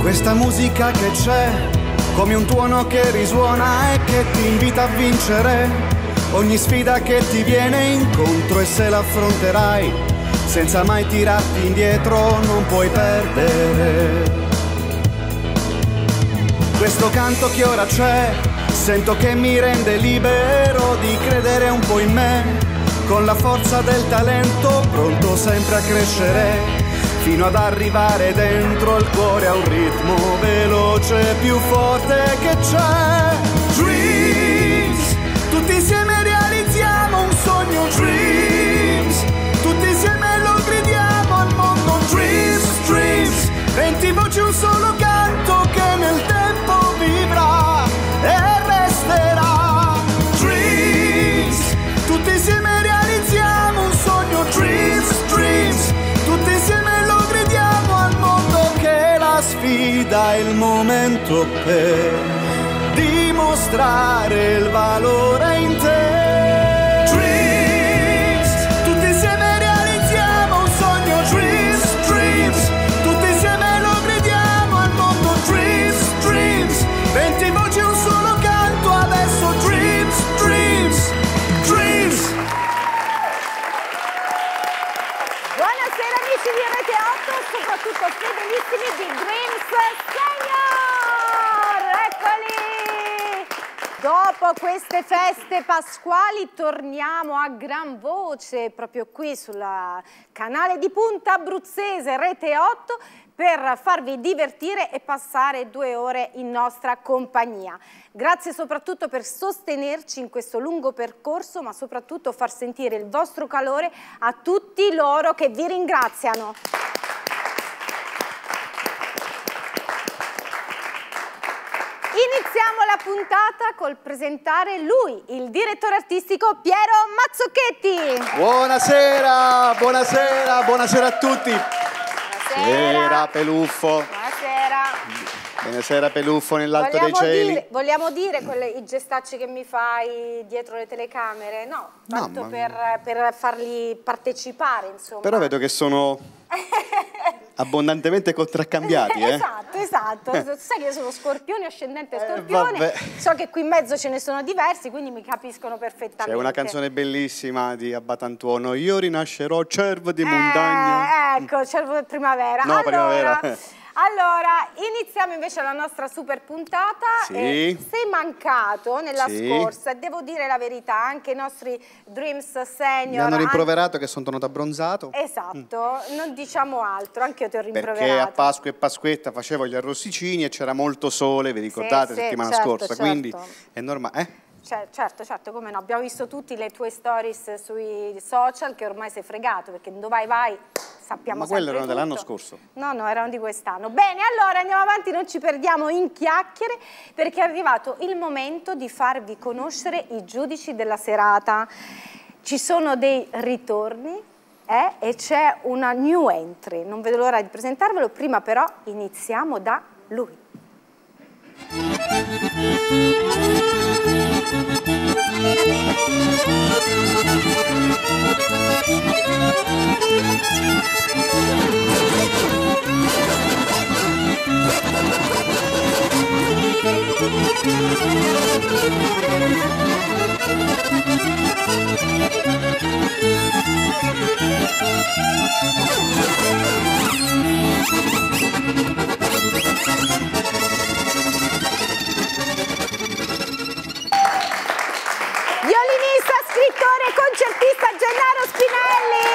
Questa musica che c'è, come un tuono che risuona e che ti invita a vincere ogni sfida che ti viene incontro, e se l'affronterai senza mai tirarti indietro non puoi perdere. Questo canto che ora c'è, sento che mi rende libero di credere un po' in me, con la forza del talento pronto sempre a crescere, fino ad arrivare dentro il cuore a un ritmo veloce più forte che c'è. Dreams, tutti insieme realizziamo un sogno. Dreams, tutti insieme lo gridiamo al mondo. Dreams, dreams, 20 voci, un solo canto che nel tempo vivrà e resterà. Dreams, tutti insieme realizziamo un sogno. Dreams, dreams, tutti insieme la sfida è il momento per dimostrare il valore in te. Dreams, tutti insieme realizziamo un sogno. Dreams, dreams, tutti insieme lo gridiamo al mondo. Dreams, dreams, 20 voci, un solo canto adesso. Dreams, dreams, dreams. Buonasera amici di Rete 8, soprattutto fedelissimi di Dreams Senior! Eccoli! Dopo queste feste pasquali torniamo a gran voce proprio qui sul canale di punta abruzzese Rete 8 per farvi divertire e passare 2 ore in nostra compagnia. Grazie soprattutto per sostenerci in questo lungo percorso, ma soprattutto far sentire il vostro calore a tutti loro che vi ringraziano. Iniziamo la puntata col presentare lui, il direttore artistico Piero Mazzocchetti. Buonasera, buonasera, buonasera a tutti. Buonasera. Peluffo. Buonasera. Buonasera Peluffo nell'alto dei cieli. Vogliamo dire i gestacci che mi fai dietro le telecamere? No, tanto per farli partecipare, insomma. Però vedo che sono abbondantemente contraccambiati, Esatto. Sai che io sono Scorpione, ascendente Scorpione. So che qui in mezzo ce ne sono diversi, quindi mi capiscono perfettamente. C'è una canzone bellissima di Abbatantuono, Io rinascerò cervo di montagna. Ecco, cervo di primavera. No, primavera. Allora, iniziamo invece la nostra super puntata. Sì. Sei mancato nella scorsa, e devo dire la verità, anche i nostri Dreams Senior mi hanno rimproverato che sono tornato abbronzato. Esatto, non diciamo altro, anche io ti ho rimproverato. Perché a Pasqua e Pasquetta facevo gli arrosticini e c'era molto sole, vi ricordate, settimana scorsa, quindi è normale. Certo, come no, abbiamo visto tutti le tue stories sui social, che ormai sei fregato, perché dove vai sappiamo. Ma quelle erano tutto. dell'anno scorso. No, erano di quest'anno. Bene, allora andiamo avanti, non ci perdiamo in chiacchiere, perché è arrivato il momento di farvi conoscere i giudici della serata. Ci sono dei ritorni e c'è una new entry, non vedo l'ora di presentarvelo, prima però iniziamo da lui. Violinista, scrittore e concertista Gennaro Spinelli,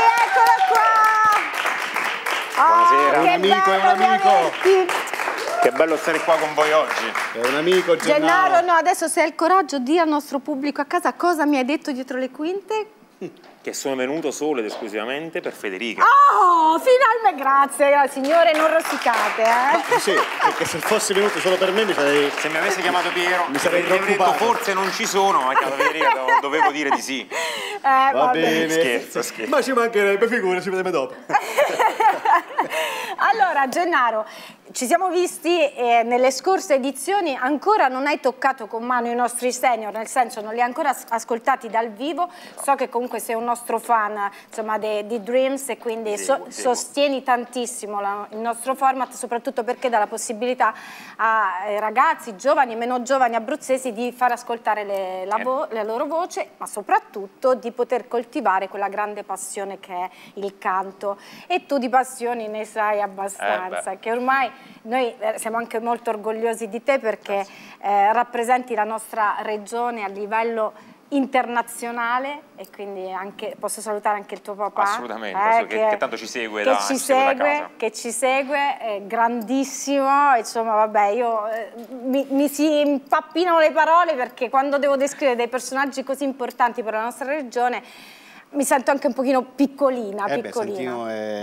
eccolo qua! Buonasera. È un amico, è un amico. Che bello stare qua con voi oggi. È un amico Gennaro, no, adesso se hai il coraggio di al nostro pubblico a casa cosa mi hai detto dietro le quinte? Che sono venuto solo ed esclusivamente per Federica. Oh, finalmente, grazie, signore, non rossicate, Sì, perché se fossi venuto solo per me mi sarei... Se mi avesse chiamato Piero, mi sarei avrei detto preoccupato. forse non ci sono, ma chiamato Federica dovevo dire di sì. Va bene. Scherzo. Ma ci mancherebbe, figura, ci vedremo dopo. Allora, Gennaro, ci siamo visti nelle scorse edizioni, ancora non hai toccato con mano i nostri senior, nel senso non li hai ancora ascoltati dal vivo, so che comunque sei un nostro fan, insomma, di Dreams, e quindi sostieni tantissimo il nostro format, soprattutto perché dà la possibilità ai ragazzi, giovani e meno giovani abruzzesi di far ascoltare la loro voce, ma soprattutto di poter coltivare quella grande passione che è il canto. E tu di passioni ne sai abbastanza, che ormai noi siamo anche molto orgogliosi di te, perché rappresenti la nostra regione a livello internazionale, e quindi anche, posso salutare anche il tuo papà. Assolutamente, che tanto ci segue da casa. Che ci segue, grandissimo, insomma vabbè, io mi si impappinano le parole, perché quando devo descrivere dei personaggi così importanti per la nostra regione mi sento anche un pochino piccolina. Santino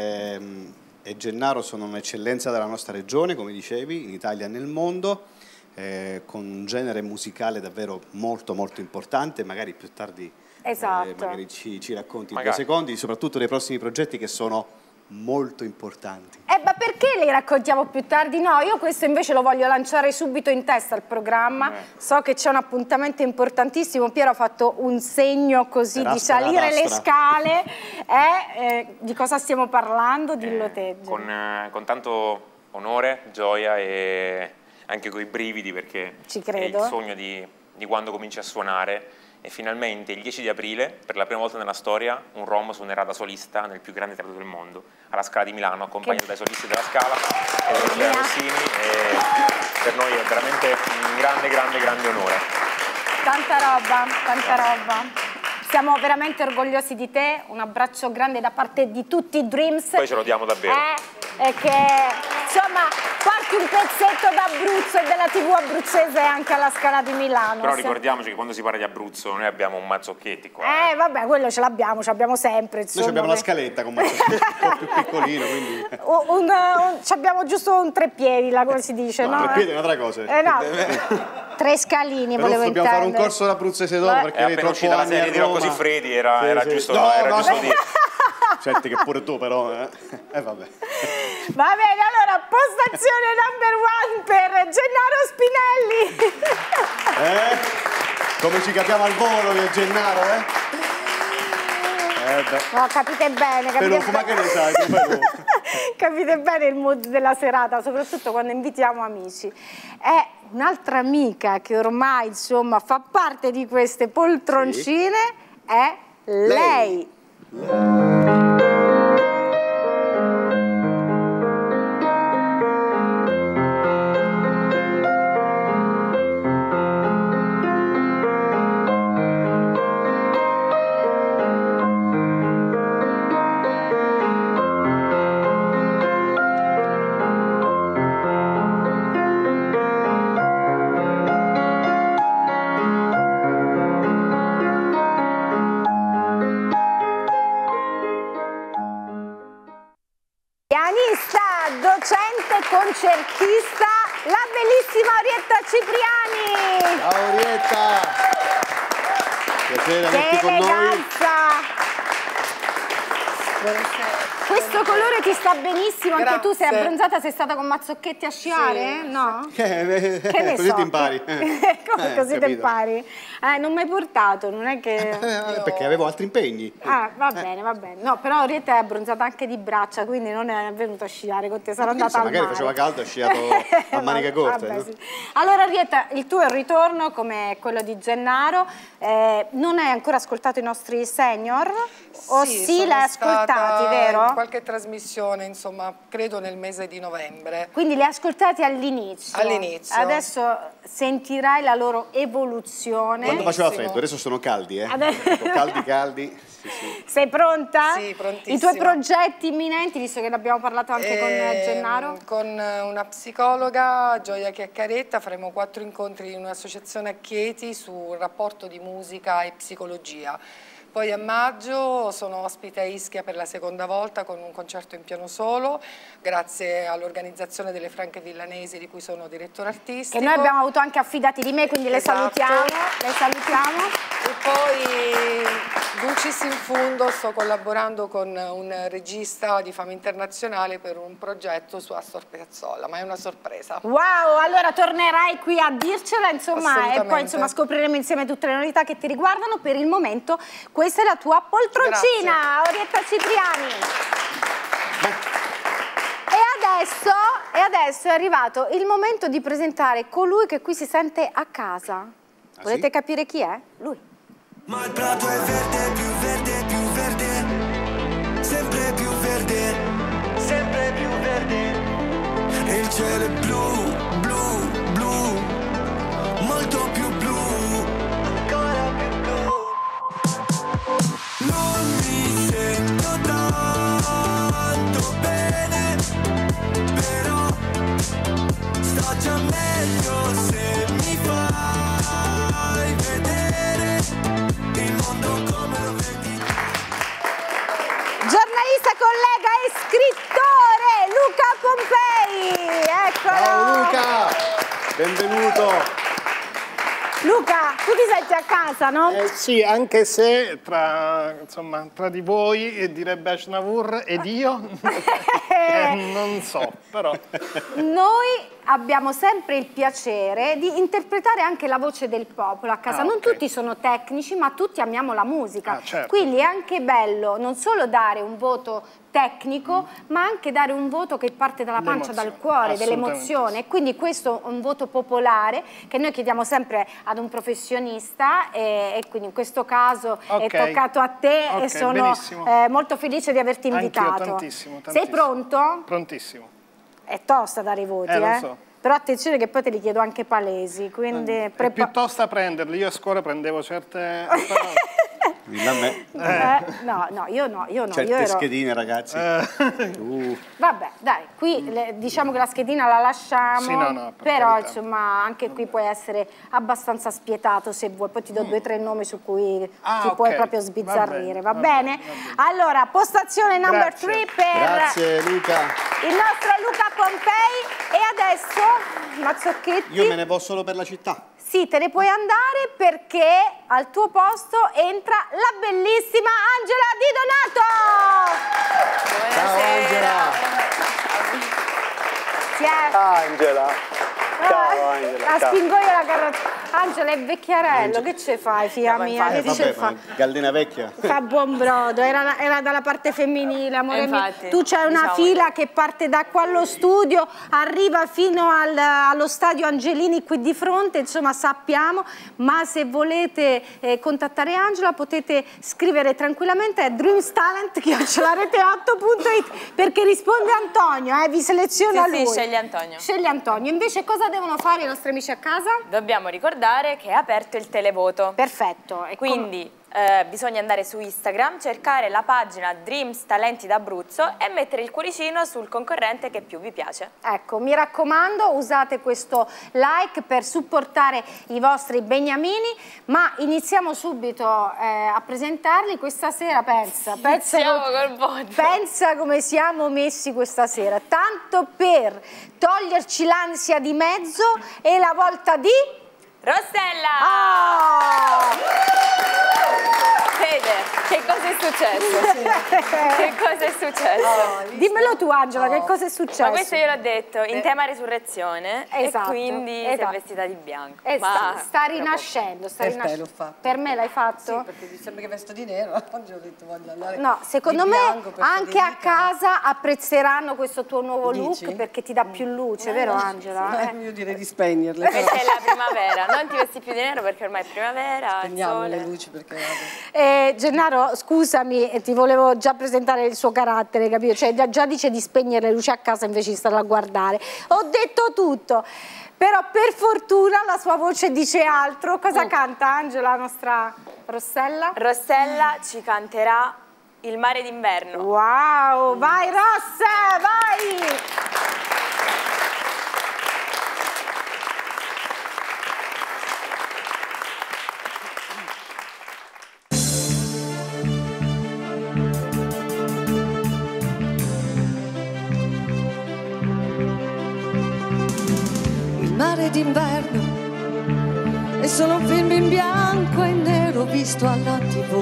e Gennaro sono un'eccellenza della nostra regione, come dicevi, in Italia e nel mondo, con un genere musicale davvero molto molto importante. Magari più tardi magari ci racconti in 2 secondi, soprattutto dei prossimi progetti che sono molto importanti. Ma perché li raccontiamo più tardi? No, io questo invece lo voglio lanciare subito in testa al programma. So che c'è un appuntamento importantissimo. Piero ha fatto un segno così di salire le scale. Di cosa stiamo parlando? Dillo te. Con tanto onore, gioia e anche coi brividi, perché è il sogno di quando cominci a suonare. E finalmente il 10 di aprile, per la prima volta nella storia, un Rom suonerà da solista nel più grande teatro del mondo, alla Scala di Milano, accompagnato dai solisti della Scala e da Michele Rossini, e per noi è veramente un grande onore. Tanta roba. Siamo veramente orgogliosi di te, un abbraccio grande da parte di tutti i Dreams. Poi ce lo diamo davvero. E che insomma porti un pezzetto d'Abruzzo e della TV abruzzese anche alla Scala di Milano. Però ricordiamoci che quando si parla di Abruzzo noi abbiamo un Mazzocchetti qua. Vabbè, quello ce l'abbiamo sempre. Insomma. Noi abbiamo la scaletta con Mazzocchetti, un po' più piccolino, quindi... abbiamo giusto un 3 piedi, là, come si dice, no? 3 piedi è un'altra cosa. No. 3 scalini, volevo intendere. Dobbiamo fare un corso d'abruzzese dopo, perché appena uscita la serie di Rocco Siffredi era giusto dire. Certo che pure tu però, vabbè. Va bene, allora, postazione number 1 per Gennaro Spinelli. Come ci capiamo al volo io e Gennaro, No, capite bene. Ma che ne sai? Capite bene il mood della serata, soprattutto quando invitiamo amici. È un'altra amica che ormai, insomma, fa parte di queste poltroncine, è lei. Concertista, la bellissima Orietta Cipriani. Ciao Orietta, piacere averti con noi. Questo colore ti sta benissimo. Grazie. Anche tu sei abbronzata, sei stata con Mazzocchetti a sciare? Sì. No? Che ne così ti impari. Come così ti impari? Non mi hai portato, non è che... Perché avevo altri impegni. Va bene. No, però Orietta è abbronzata anche di braccia, quindi non è venuta a sciare con te, sarà andata al mare. Magari faceva caldo e ha sciato a maniche corte. No? Sì. Allora Orietta, il tuo è un ritorno come quello di Gennaro. Non hai ancora ascoltato i nostri senior? O sì, l'hai ascoltati, vero? Qualche trasmissione, insomma, credo nel mese di novembre. Quindi li hai ascoltati all'inizio? All'inizio. Adesso sentirai la loro evoluzione. Quando faceva freddo, adesso sono caldi, caldi. Sì. Sei pronta? Sì, prontissima. I tuoi progetti imminenti, visto che ne abbiamo parlato anche con Gennaro? Con una psicologa, Gioia Chiaccaretta, faremo 4 incontri in un'associazione a Chieti sul rapporto di musica e psicologia. Poi a maggio sono ospite a Ischia per la seconda volta con un concerto in piano solo, grazie all'organizzazione delle Franche Villanesi di cui sono direttore artistico. Che noi abbiamo avuto anche affidati di me, quindi le salutiamo. Le salutiamo. E poi, dulcis in fundo, sto collaborando con un regista di fama internazionale per un progetto su Astor Piazzolla, ma è una sorpresa. Wow, allora tornerai qui a dircela, insomma, e poi insomma scopriremo insieme tutte le novità che ti riguardano. Per il momento questa è la tua poltroncina, Orietta Cipriani. E adesso è arrivato il momento di presentare colui che qui si sente a casa. Volete capire chi è? Lui. Ma il prato è verde, più verde, più verde, sempre più verde, sempre più verde. E il cielo è blu, blu, blu, molto più blu, ancora più blu. Non mi sento tanto bene, però sto già meglio se mi fai vedere il mondo come lo vedi. Giornalista, collega e scrittore Luca Pompei, eccolo! Ciao Luca, benvenuto! Luca, tu ti senti a casa, no? Sì, anche se tra di voi, direbbe Ashnavour, ed io, non so, però. Noi abbiamo sempre il piacere di interpretare anche la voce del popolo a casa. Non tutti sono tecnici, ma tutti amiamo la musica. Certo. Quindi è anche bello non solo dare un voto tecnico, ma anche dare un voto che parte dalla pancia, dal cuore, dell'emozione. E quindi questo è un voto popolare che noi chiediamo sempre ad un professionista e quindi in questo caso è toccato a te e sono molto felice di averti invitato. Anch'io, tantissimo. Sei pronto? Prontissimo. È tosta dare i voti, lo so. Però attenzione che poi te li chiedo anche palesi, quindi... È piuttosto a prenderli, io a scuola prendevo certe... Dillo a me. No, io no. Certe io ero... schedine, ragazzi. Vabbè, dai, qui diciamo che la schedina la lasciamo, sì, no, però carità. insomma anche qui puoi essere abbastanza spietato se vuoi, poi ti do 2 o 3 nomi su cui ti puoi proprio sbizzarrire, va bene? Allora, postazione number 3 per Grazie Luca. il nostro Luca Pompei e adesso, Mazzocchetti... Io me ne vado solo per la città. Sì, te ne puoi andare perché al tuo posto entra la bellissima Angela Di Donato! Ciao Angela! Ciao Angela! La spingo io la carrozza. Angela è vecchiarello, che ce fai, figlia mia? Che dice fa? Gallina vecchia. Fa buon brodo, era dalla parte femminile, amore mio. Tu c'hai una fila che parte da qua allo studio, arriva fino allo stadio Angelini qui di fronte, insomma sappiamo, ma se volete contattare Angela potete scrivere tranquillamente a dreamstalent@rete8.it perché risponde Antonio, vi seleziona lui. Sì, sceglie Antonio. Sceglie Antonio. Invece cosa devono fare i nostri amici a casa? Dobbiamo ricordare che è aperto il televoto. Perfetto. E quindi bisogna andare su Instagram, cercare la pagina Dreams Talenti d'Abruzzo e mettere il cuoricino sul concorrente che più vi piace. Ecco, mi raccomando, usate questo like per supportare i vostri beniamini, ma iniziamo subito a presentarli questa sera. Pensa come siamo messi questa sera, tanto per toglierci l'ansia di mezzo e la volta di... Rossella! Fede, che cosa è successo? Che cosa è successo? Dimmelo tu Angela, che cosa è successo? Ma questo io l'ho detto, in tema resurrezione, esatto, e quindi si è vestita di bianco. Sta rinascendo, Per me l'hai fatto? Sì, perché mi sembra che vesto di nero, oggi ho detto voglio andare No, secondo me anche a casa apprezzeranno questo tuo nuovo look perché ti dà più luce, vero Angela? Io direi di spegnerle. Questa è la primavera, non ti vesti più di nero perché ormai è primavera, spegniamo il sole. le luci perché... Gennaro, scusami, ti volevo già presentare il suo carattere, capito? Cioè già dice di spegnere le luci a casa invece di starla a guardare. Ho detto tutto, però per fortuna la sua voce dice altro. Cosa canta Angela, la nostra Rossella? Rossella ci canterà Il mare d'inverno. Wow, vai Rossa, vai! mare d'inverno e sono un film in bianco e nero visto alla TV.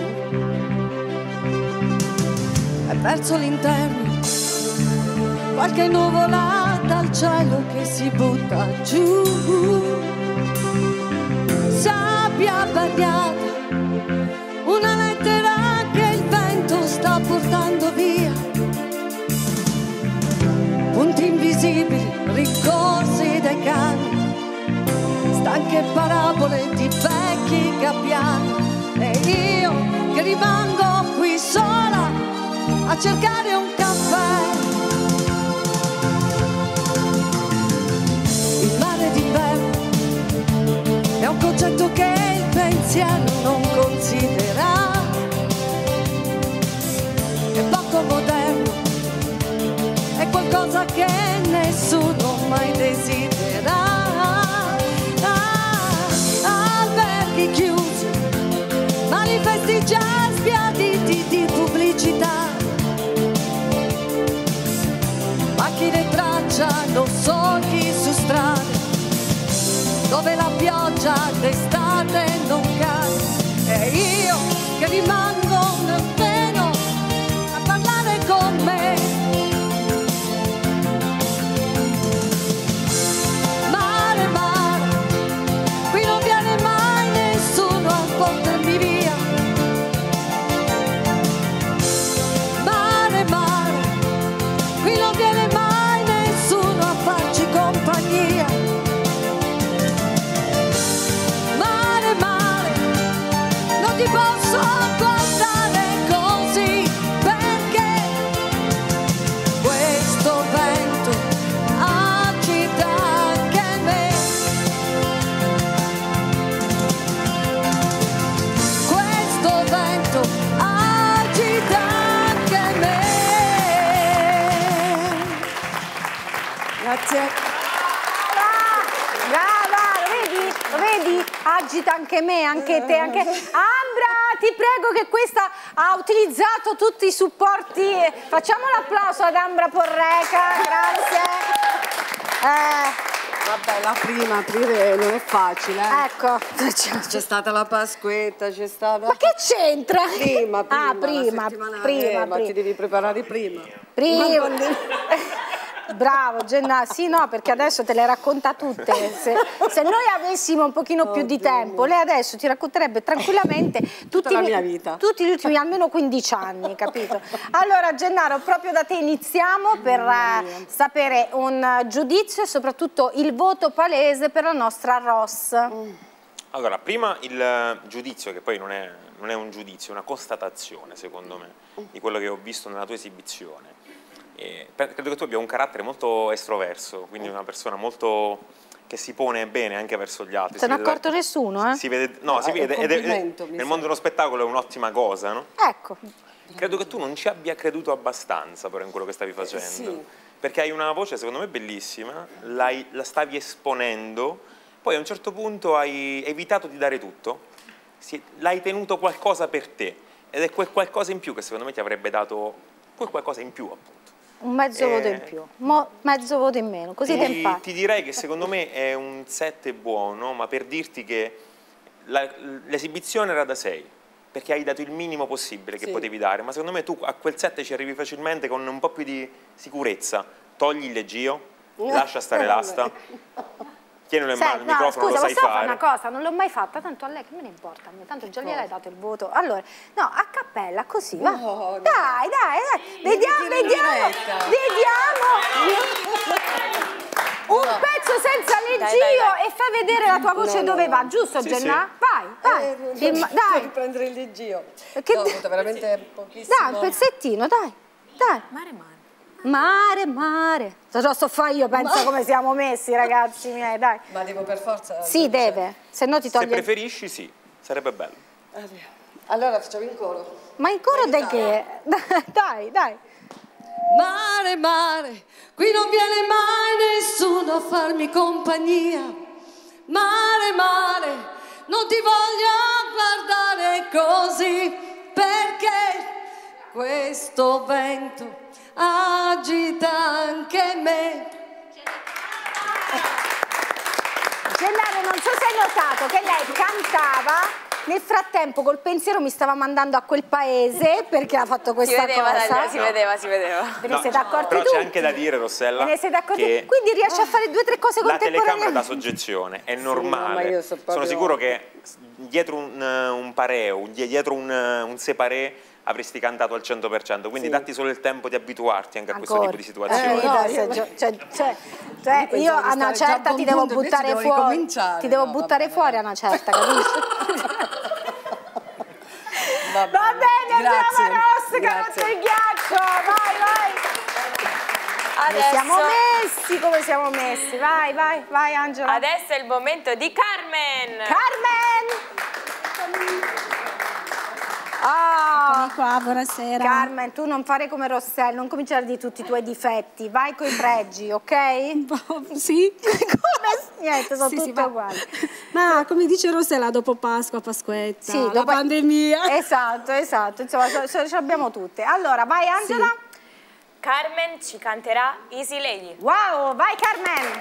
E verso l'interno qualche nuvola dal cielo che si butta giù. Sabbia bagnata, una lettera che il vento sta portando via. Punti invisibili rincorsi dai cani, stanche parabole di vecchi gabbiani. E io che rimango qui sola a cercare un caffè. Il mare d'inverno è un concetto che il pensiero non considera. È poco moderno, è qualcosa che nessuno mai desidera. Alberghi chiusi, manifesti già sbiaditi di pubblicità. Macchine tracciano solchi su strade dove la pioggia d'estate non cade. E io che rimango nel vero a parlare con me. Mare, mare, qui non viene mai nessuno a portarmi via. Mare, mare, qui non viene mai nessuno a farci compagnia. Mare, mare, non ti posso guardare così, perché questo vento agita anche me. Questo vento agita anche me. Grazie. Vedi? Agita anche me, anche te, anche... Ambra, ti prego, che questa ha utilizzato tutti i supporti. Facciamo l'applauso ad Ambra Porreca, grazie. Vabbè, la prima, aprire non è facile. Ecco. C'è stata la Pasquetta, c'è stata... Ma che c'entra? Prima. Prima. Ma ti devi preparare prima. Bravo Gennaro, sì, no, perché adesso te le racconta tutte. Se noi avessimo un pochino più di tempo, lei adesso ti racconterebbe tranquillamente tutta la mia vita, tutti gli ultimi almeno 15 anni, capito? Allora Gennaro, proprio da te iniziamo per sapere un giudizio e soprattutto il voto palese per la nostra Ross. Allora, prima il giudizio, che poi non è un giudizio, è una constatazione, secondo me, di quello che ho visto nella tua esibizione. Credo che tu abbia un carattere molto estroverso, quindi una persona molto che si pone bene anche verso gli altri. Se ne è accorto nessuno, eh? Si vede, no, si vede, ed nel mondo dello spettacolo è un'ottima cosa, no? Ecco. Credo che tu non ci abbia creduto abbastanza però in quello che stavi facendo, sì. Perché hai una voce secondo me bellissima, la stavi esponendo, poi a un certo punto hai evitato di dare tutto, l'hai tenuto qualcosa per te, ed è quel qualcosa in più che secondo me ti avrebbe dato quel qualcosa in più, appunto. Un mezzo voto in più, mezzo voto in meno, così ti impari. Ti direi che secondo me è un 7 buono, ma per dirti che l'esibizione era da 6, perché hai dato il minimo possibile che potevi dare, ma secondo me tu a quel 7 ci arrivi facilmente con un po' più di sicurezza. Togli il leggio, lascia stare l'asta. Tienilo in mano il microfono, scusa, lo sai fare. Una cosa, non l'ho mai fatta, tanto a lei che me ne importa, tanto già gliel'hai dato il voto. Allora, no, a cappella, così, va. No. Dai, vediamo. Un pezzo senza leggio e fai vedere la tua voce dove va, giusto Genna? Sì. Vai. Dai. Prendere il leggio. Che no, veramente pochissimo. Dai, un pezzettino, dai. Mare. Lo so fare io, pensa come siamo messi, ragazzi miei, dai. Ma devo per forza... Sì, deve, se no ti toglie... Se preferisci, sì, sarebbe bello. Allora facciamo in coro. Ma in coro di che? Dai. Mare, qui non viene mai nessuno a farmi compagnia. Mare, non ti voglio guardare così, perché questo vento agita anche me. non so se hai notato che lei cantava, nel frattempo col pensiero mi stava mandando a quel paese perché ha fatto questa cosa. Si vedeva. Ve ne siete accorti però tutti? c'è anche da dire, Rossella, ne siete accorti? che quindi riesce a fare 2 o 3 cose contemporaneamente. La telecamera da soggezione è normale. Sì, sono sicuro che dietro un pareo, dietro un separé avresti cantato al 100%, quindi datti solo il tempo di abituarti anche a questo tipo di situazioni. Io a una certa ti devo buttare fuori. Ti devo buttare fuori a una certa, capisci? Va bene, andiamo a Ross, che ha rotto il ghiaccio. Vai. Adesso... Come siamo messi? Vai Angela. Adesso è il momento di Carmen. Eccomi qua, buonasera. Carmen, tu non fare come Rossella, non cominciare di tutti i tuoi difetti, vai coi pregi, ok? Sì. Niente, sono tutte uguali. Ma come dice Rossella, dopo Pasqua, Pasquetta, sì, la pandemia. Esatto, insomma, ce l'abbiamo tutte. Allora, vai Angela. Sì. Carmen ci canterà Easy Lady. Wow, vai Carmen.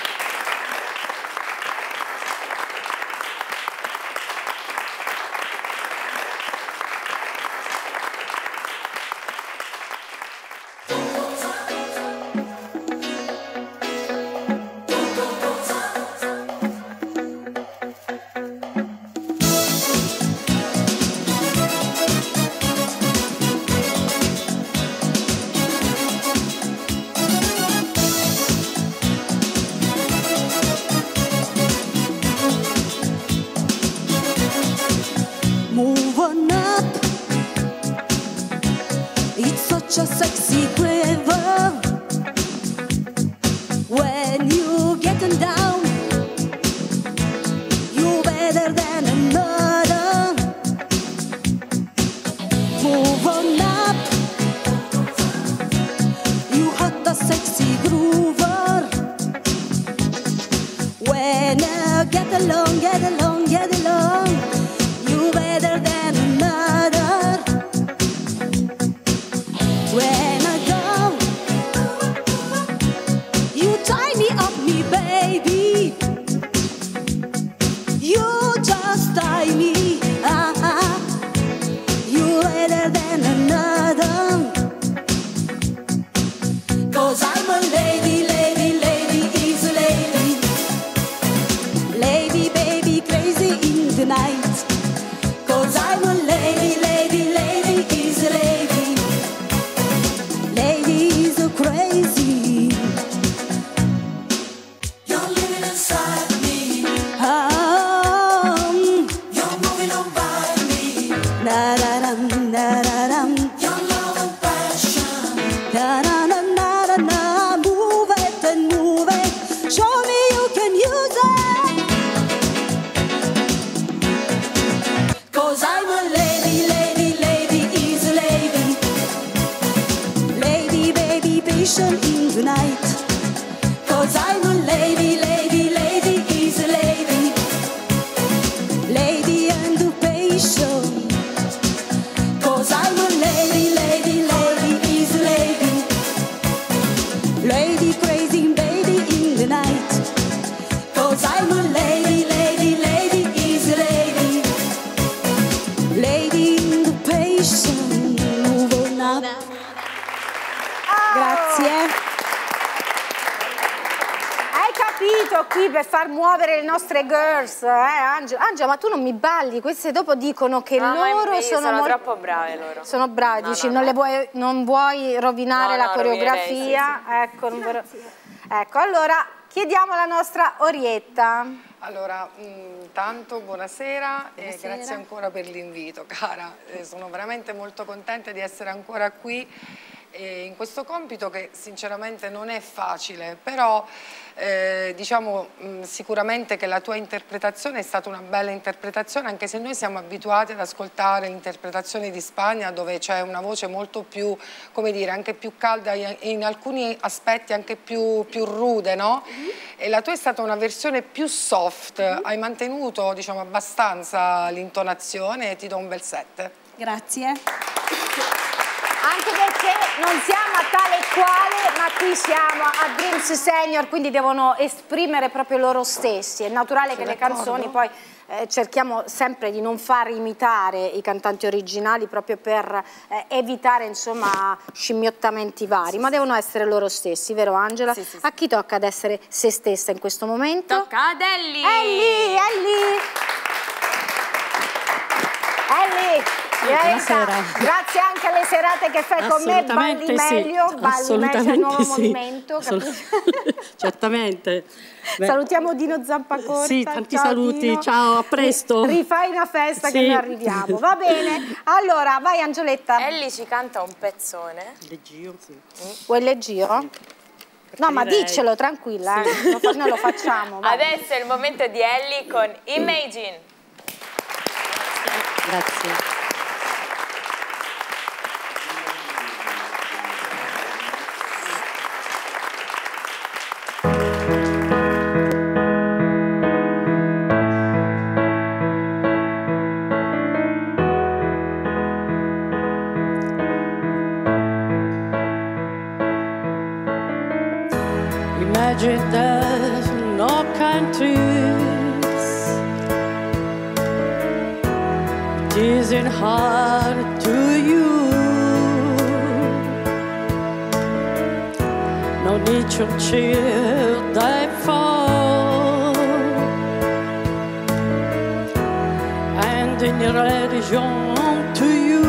Such a sexy quiver when you getting down, you better than another. Move on up, you hot the sexy groover. When you get along, you better than another. When I go, you tie me up, me baby. You just tie me, you better than another. 'Cause I'm a lady, is a lady. Lady, baby, crazy in the night. 'Cause I'm a lady, is a lady. Ladies are crazy. You're living inside me. You're moving on by me. Na-da-dum, na-da-dum. Your love and passion. Na-na-na-na-na-na. Move it and move it. Show me you can use it. 'Cause I'm a lady, is a lady. Lady, baby, patient in the night. 'Cause I'm a lady, is a lady. Lady and the patient. 'Cause I'm a lady, is a lady. Lady crazy, baby, in the night. 'Cause I'm a lady, is a lady. Lady in the patient. Move on up. Grazie. Hai capito qui per far muovere le nostre girls, Angela? Angela, ma tu non mi balli, queste dopo dicono che loro sono troppo brave loro. Sono bravi, dici, non vuoi rovinare la coreografia? Sì. Ecco, allora chiediamo alla nostra Orietta. Allora, intanto buonasera e grazie ancora per l'invito, cara. Sono veramente molto contenta di essere ancora qui in questo compito che sinceramente non è facile, però diciamo sicuramente che la tua interpretazione è stata una bella interpretazione, anche se noi siamo abituati ad ascoltare interpretazioni di Spagna dove c'è una voce molto più, come dire, anche più calda e in alcuni aspetti anche più rude, no? E la tua è stata una versione più soft, hai mantenuto diciamo abbastanza l'intonazione e ti do un bel 7. Grazie. Anche perché non siamo a tale e quale, ma qui siamo a Dreams Senior, quindi devono esprimere proprio loro stessi. È naturale che le canzoni poi cerchiamo sempre di non far imitare i cantanti originali proprio per evitare insomma scimmiottamenti vari, ma devono essere loro stessi, vero Angela? Sì, sì, sì. A chi tocca ad essere se stessa in questo momento? Tocca ad Ellie! Grazie anche alle serate che fai con me, balli meglio, balli meglio, c'è il nuovo movimento, certamente. Salutiamo Dino Zampacorta. Sì, tanti ciao, saluti, Dino. Ciao, a presto. Rifai una festa che noi arriviamo, va bene? Allora, vai Angioletta. Ellie ci canta un pezzone. Leggio, sì. Vuoi il giro? No, ma diccelo, tranquilla, noi lo facciamo. Vai. Adesso è il momento di Ellie con Imagine. Grazie. Imagine there's no countries. It isn't hard to you. No need to chill they fall. And in your religion to you.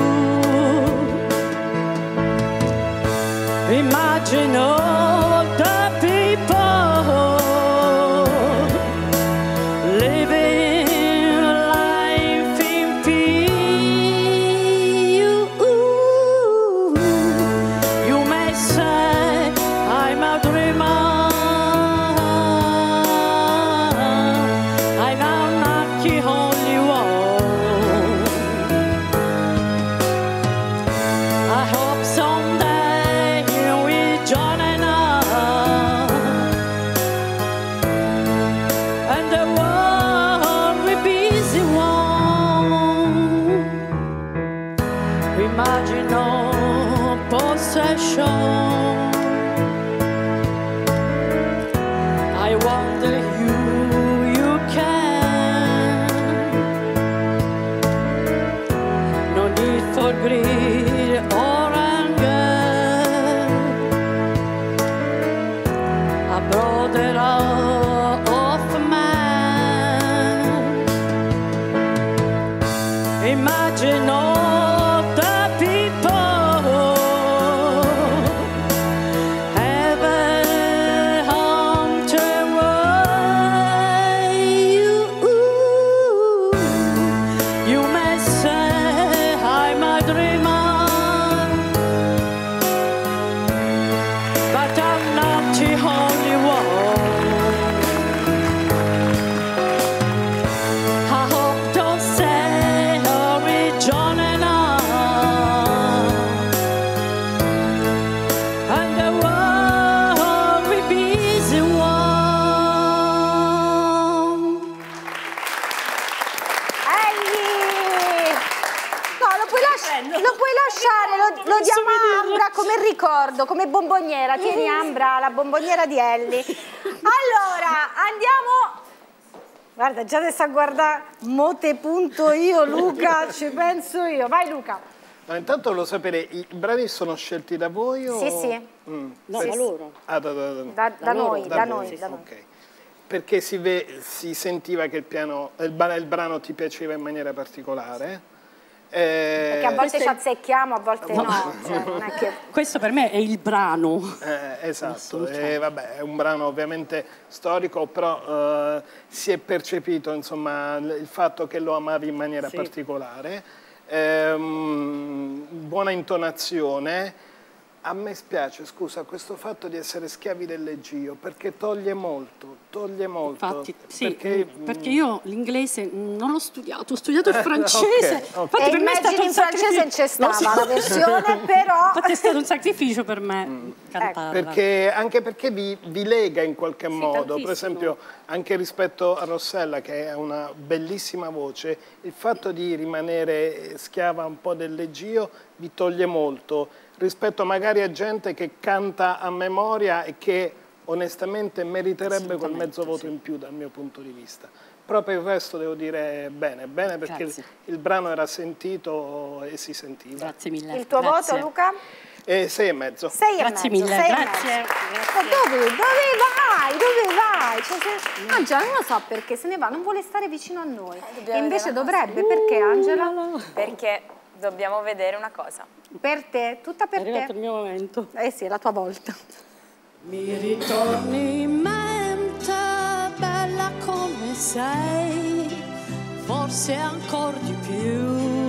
Imagine all the people living life in peace. You may say I'm a dreamer. I'm not the only one. I hope someday we join enough, and the world will be the one. Imagine no possession. I wonder you can. No need for greed or anger. A brother of man. Imagine all the people ever home to you may say I'm a dreamer, but I'm not the only one. I hope don't say origin enough, and the world will be the one. No, lo puoi lasciare, lo diamo a Ambra come ricordo, come bomboniera. Tieni Ambra, la bomboniera di Ellie. Allora, andiamo... Guarda, già adesso a guardare, mo te punto io, Luca, ci penso io. Vai Luca. Ma intanto volevo sapere, i brani sono scelti da voi o... Sì, sì. No, da loro. Ah, Da voi. noi. Ok. Perché si sentiva che il brano ti piaceva in maniera particolare. Perché a volte ci azzecchiamo, a volte no. Cioè, non è che... Questo per me è il brano. Esatto, vabbè, è un brano ovviamente storico, però si è percepito insomma, il fatto che lo amavi in maniera particolare. Buona intonazione. A me spiace, scusa, questo fatto di essere schiavi del leggio, perché toglie molto, Infatti, sì, perché io l'inglese non l'ho studiato, ho studiato il francese. Okay. E immagini in francese non c'è stava la versione, però... Infatti è stato un sacrificio per me cantarla. Anche perché vi lega in qualche modo, per esempio anche rispetto a Rossella, che ha una bellissima voce, il fatto di rimanere schiava un po' del leggio vi toglie molto, rispetto magari a gente che canta a memoria e che onestamente meriterebbe quel mezzo voto in più dal mio punto di vista. Però per il resto devo dire bene perché il brano era sentito e si sentiva. Grazie mille. Il tuo voto, Luca? 6,5. 6,5. Grazie mille, grazie. Dove vai? Dove vai? Cioè, Angela non lo so perché se ne va, non vuole stare vicino a noi. E invece dovrebbe, perché Angela? Perché dobbiamo vedere una cosa. Per te, tutta per te. È arrivato il mio momento. Eh sì, è la tua volta. Mi ritorni in mente, bella come sei, forse ancora di più.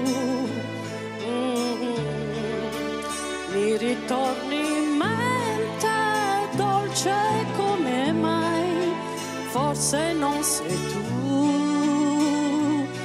Mi ritorni in mente, dolce come mai, forse non sei tu.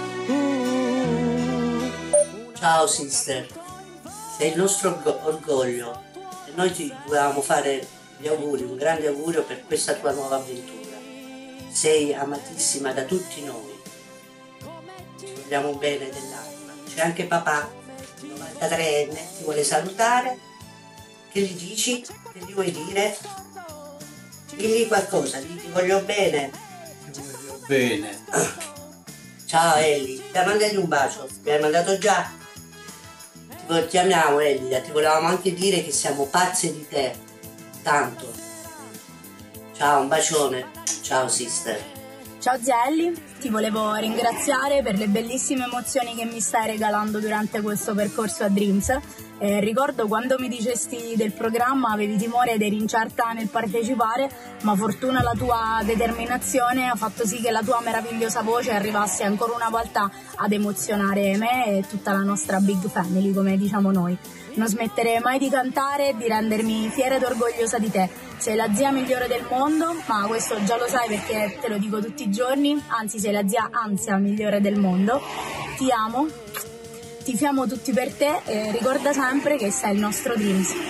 Ciao sister, sei il nostro orgoglio e noi ti volevamo fare gli auguri, un grande augurio per questa tua nuova avventura. Sei amatissima da tutti noi, ci vogliamo bene dell'anima. C'è anche papà, 93enne, ti vuole salutare. Che gli dici? Che gli vuoi dire? Digli qualcosa, ti voglio bene. Ti voglio bene. Ciao Ellie, ti mandati un bacio, mi hai mandato già? Ti amiamo Elia, ti volevamo anche dire che siamo pazze di te, tanto. Ciao, un bacione, ciao sister. Ciao Zelli, ti volevo ringraziare per le bellissime emozioni che mi stai regalando durante questo percorso a Dreams. Ricordo quando mi dicesti del programma avevi timore ed eri incerta nel partecipare, ma fortuna la tua determinazione ha fatto sì che la tua meravigliosa voce arrivasse ancora una volta ad emozionare me e tutta la nostra big family, come diciamo noi. Non smettere mai di cantare e di rendermi fiera ed orgogliosa di te. Sei la zia migliore del mondo, ma questo già lo sai perché te lo dico tutti i giorni, anzi sei la zia ansia migliore del mondo. Ti amo, tifiamo tutti per te e ricorda sempre che sei il nostro Dreams. Noi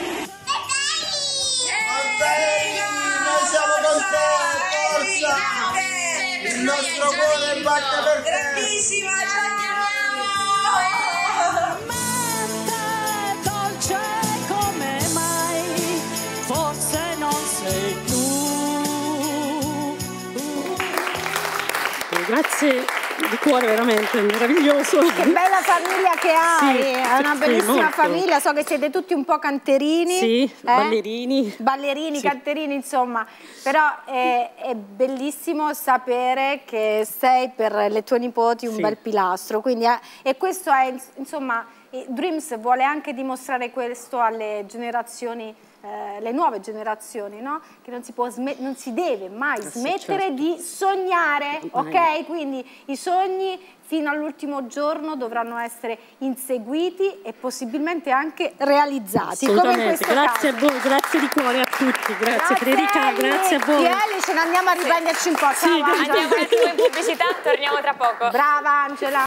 siamo con te, forza! Il nostro cuore batte per te! Grandissima, ciao! Dolce come mai, forse non sei tu. Grazie di cuore, veramente meraviglioso. Che bella famiglia che hai, sì, è una bellissima molto. Famiglia, so che siete tutti un po' canterini. Sì, ballerini. Ballerini, sì. Canterini, insomma, però è bellissimo sapere che sei per le tue nipoti un bel pilastro, quindi, e questo è, insomma, Dreams vuole anche dimostrare questo alle generazioni, le nuove generazioni, no? Che non si deve mai smettere di sognare, ok? Quindi i sogni fino all'ultimo giorno dovranno essere inseguiti e possibilmente anche realizzati. Assolutamente, grazie a voi, grazie di cuore a tutti, grazie Federica, grazie a voi. Pieli, ce ne andiamo a riprenderci un po'. Sì, andiamo un attimo in pubblicità, torniamo tra poco. Brava Angela.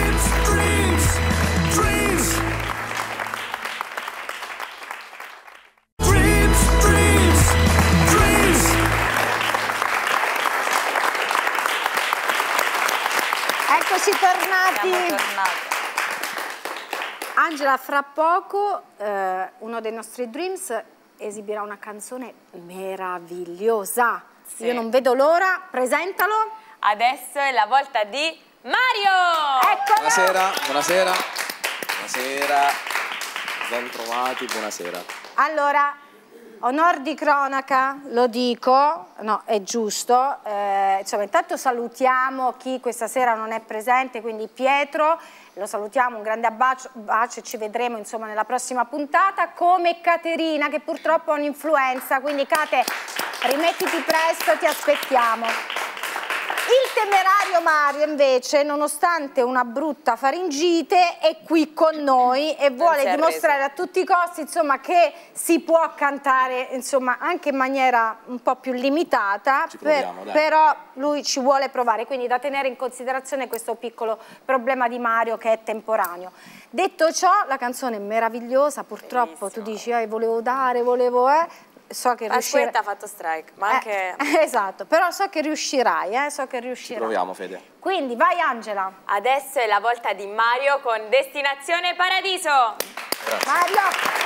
Eccoci tornati. Siamo tornati. Angela, fra poco uno dei nostri Dreams esibirà una canzone meravigliosa. Sì. Io non vedo l'ora, presentalo. Adesso è la volta di Mario! Eccolo! Buonasera, buonasera, buonasera, ben trovati, buonasera. Allora, onor di cronaca, lo dico, no, è giusto, insomma, intanto salutiamo chi questa sera non è presente, quindi Pietro, lo salutiamo, un grande bacio e ci vedremo insomma nella prossima puntata, come Caterina che purtroppo ha un'influenza, quindi Cate, rimettiti presto, ti aspettiamo. Il temerario Mario invece, nonostante una brutta faringite, è qui con noi e vuole dimostrare a tutti i costi, insomma, che si può cantare, insomma, anche in maniera un po' più limitata, però lui ci vuole provare, quindi da tenere in considerazione questo piccolo problema di Mario che è temporaneo. Detto ciò, la canzone è meravigliosa, purtroppo tu dici volevo dare, so che riuscirai. Aspetta, ha fatto strike, ma anche... Esatto, però so che riuscirai, so che riuscirai. Ci proviamo, Fede. Quindi vai Angela. Adesso è la volta di Mario con Destinazione Paradiso. Grazie. Mario.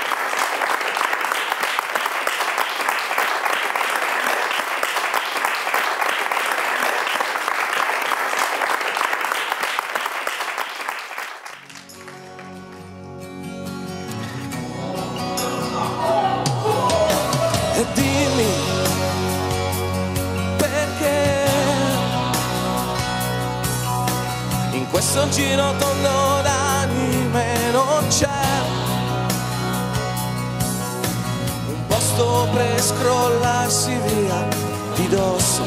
Questo giro tondo d'anime non c'è un posto per scrollarsi via di dosso.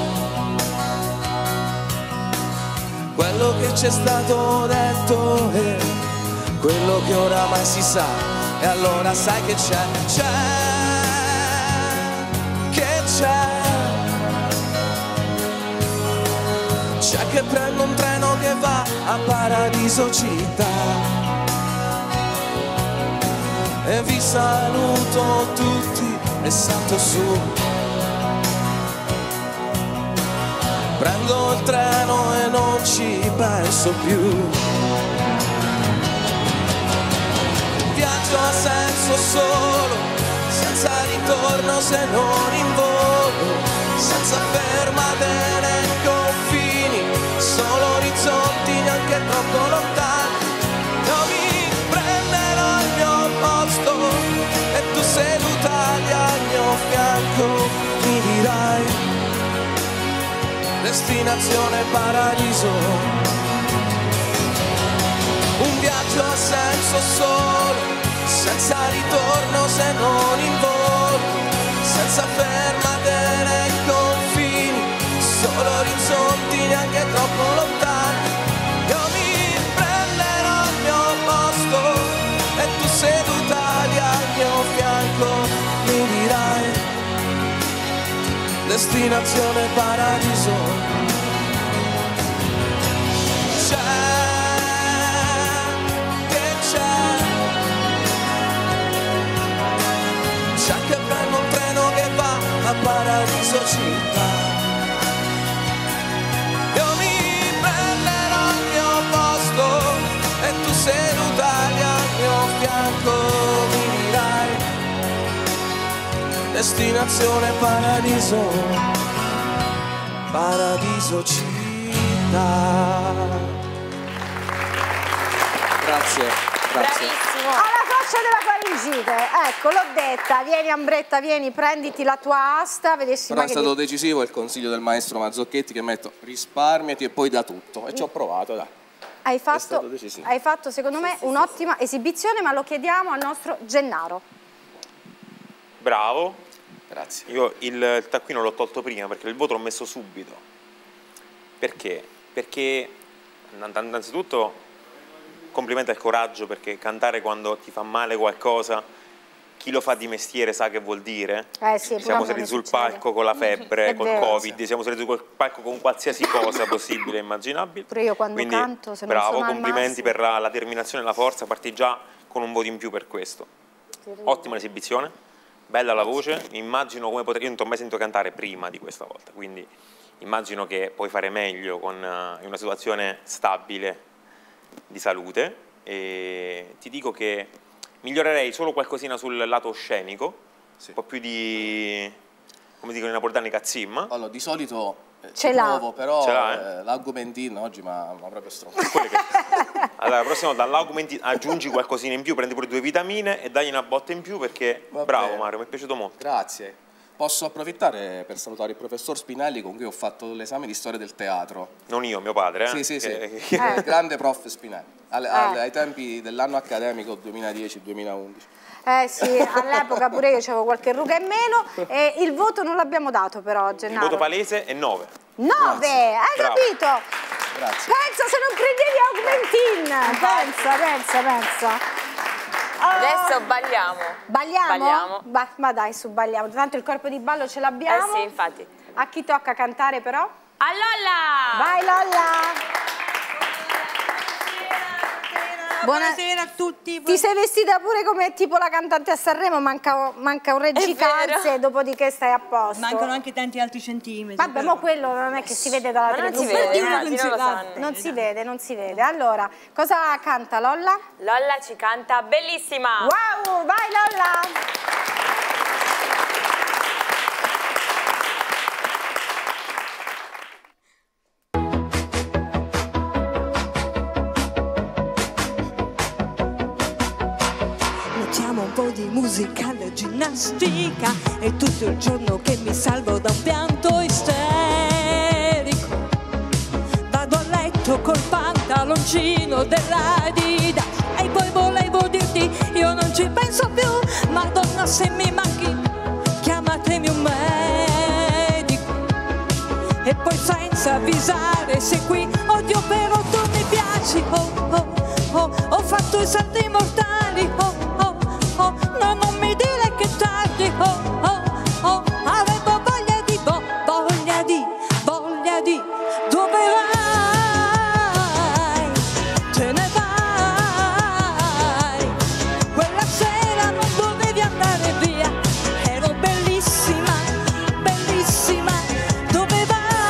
Quello che c'è stato detto è quello che oramai si sa, e allora sai che c'è, c'è che prendo un treno che va a Paradiso città e vi saluto tutti e salto su. Prendo il treno e non ci penso più. Viaggio a senso solo, senza ritorno se non in volo, senza fermate né confini, solo orizzonti neanche troppo lontani. Io mi prenderò il mio posto e tu seduta lì al mio fianco mi dirai destinazione paradiso. Un viaggio a senso solo, senza ritorno se non in volo, senza fermate né confini, solo orizzonti neanche troppo lontani. Io mi prenderò il mio posto e tu seduta lì al mio fianco mi dirai destinazione paradiso. C'è che prendo un treno che va a Paradiso città. Io mi prenderò il mio posto e tu seduta lì al mio fianco mi dirai destinazione paradiso, Paradiso città. Grazie. Bravissimo. Alla faccia della faringite, ecco, l'ho detta. Vieni Ambretta, vieni, prenditi la tua asta, vedessi. Però è stato decisivo il consiglio del maestro Mazzocchetti che metto risparmiati e poi da tutto, e ci ho provato, dai. Hai fatto secondo me un'ottima esibizione, ma lo chiediamo al nostro Gennaro. Bravo. Grazie. Io il taccuino l'ho tolto prima perché il voto l'ho messo subito. Perché? Perché innanzitutto complimenti al coraggio, perché cantare quando ti fa male qualcosa, chi lo fa di mestiere sa che vuol dire. Sì, siamo saliti sul palco con la febbre, col Covid, siamo saliti sul palco con qualsiasi cosa possibile e immaginabile. Pure io quando quindi, canto, se non bravo, sono complimenti per la determinazione e la forza, parti già con un voto in più per questo. Ottima esibizione, bella la voce, immagino come potrei, io non ti ho mai sentito cantare prima di questa volta, quindi immagino che puoi fare meglio in una situazione stabile di salute, e ti dico che migliorerei solo qualcosina sul lato scenico, un po' più di, come dicono i napoletani, cazzim. Allora, di solito ce l'ha, però l'Augmentin oggi mi ha proprio stroncato. Allora, la prossima volta all'Augmentin aggiungi qualcosina in più, prendi pure 2 vitamine e dagli una botta in più, perché bravo Mario, mi è piaciuto molto. Grazie. Posso approfittare per salutare il professor Spinelli, con cui ho fatto l'esame di storia del teatro. Non io, mio padre. Sì. Grande prof Spinelli, ai tempi dell'anno accademico 2010-2011. Sì, all'epoca pure io avevo qualche ruga in meno e il voto non l'abbiamo dato però, Gennaro. Il voto palese è 9. 9, hai Bravo. capito? Grazie. Pensa se non prendevi Augmentin, pensa. Adesso balliamo. Balliamo? Ma dai, su, balliamo. Tanto il corpo di ballo ce l'abbiamo. Sì, infatti. A chi tocca cantare però? A Lolla! Vai Lolla! Buonasera a tutti. Ti sei vestita pure come tipo la cantante a Sanremo, manca un reggicalze, dopodiché stai a posto. Mancano anche tanti altri centimetri. Vabbè, ma quello non è che si vede dalla televisione. Non si vede, non si vede. Allora, cosa canta Lolla? Lolla ci canta Bellissima. Wow, vai Lolla! Un po' di musica alla ginnastica, è tutto il giorno che mi salvo da un pianto isterico. Vado a letto col pantaloncino dell'Adidas e poi volevo dirti io non ci penso più, Madonna se mi manchi chiamatemi un medico. E poi senza avvisare sei qui, oddio però tu mi piaci, ho fatto i salti mortali, no, non mi dire che tardi, avevo voglia di, dove vai? Te ne vai, quella sera non dovevi andare via, ero bellissima, dove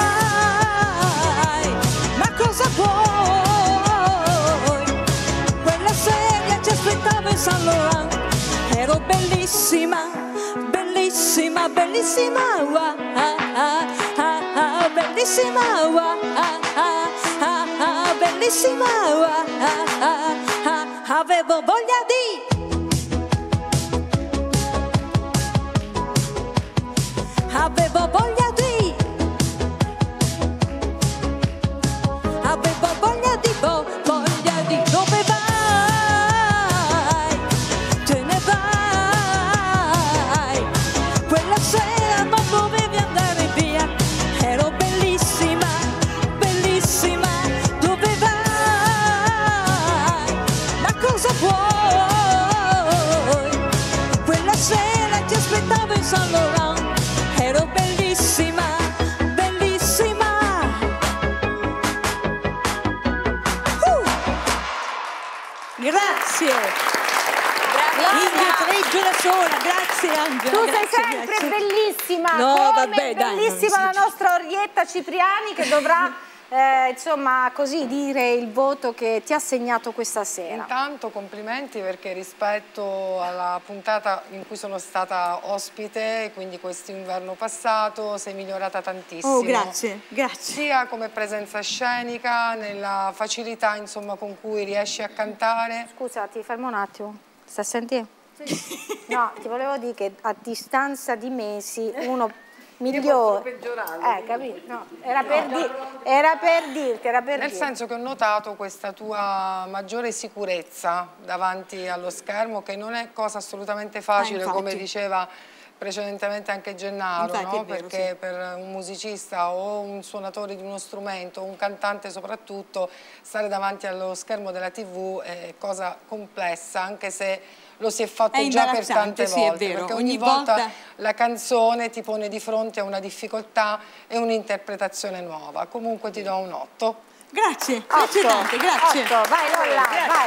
vai? Ma cosa vuoi? Quella sera ci aspettavo in San Laurent, ero bellissima, bellissima, avevo voglia di, avevo voglia di, dove vai? Te ne vai, quella sera non dovevi andare via, ero bellissima, dove vai? Ma cosa vuoi? Quella sera ti aspettavo in San Laurent, ero bellissima. Grazie. Indietreggio da sola, grazie Angela. Tu sei sempre bellissima, no, come vabbè, dai, bellissima la nostra Orietta Cipriani che dovrà insomma così dire il voto che ti ha segnato questa sera. Intanto complimenti perché rispetto alla puntata in cui sono stata ospite, quindi quest'inverno passato, sei migliorata tantissimo. Oh, grazie. Sia come presenza scenica, nella facilità insomma con cui riesci a cantare. Scusa, ti fermo un attimo. Stai a sentire? Sì. No, ti volevo dire che a distanza di mesi uno migliore. Capito? No, era per dirti. Nel senso che ho notato questa tua maggiore sicurezza davanti allo schermo, che non è cosa assolutamente facile, come diceva precedentemente anche Gennaro, no? Vero, perché sì. per un musicista o un suonatore di uno strumento, un cantante soprattutto, stare davanti allo schermo della TV è cosa complessa, anche se lo si è fatto già per tante volte, sì, è vero. perché ogni volta la canzone ti pone di fronte a una difficoltà e un'interpretazione nuova. Comunque ti do un 8. Grazie, grazie tante, grazie. 8, vai Lolla, vai.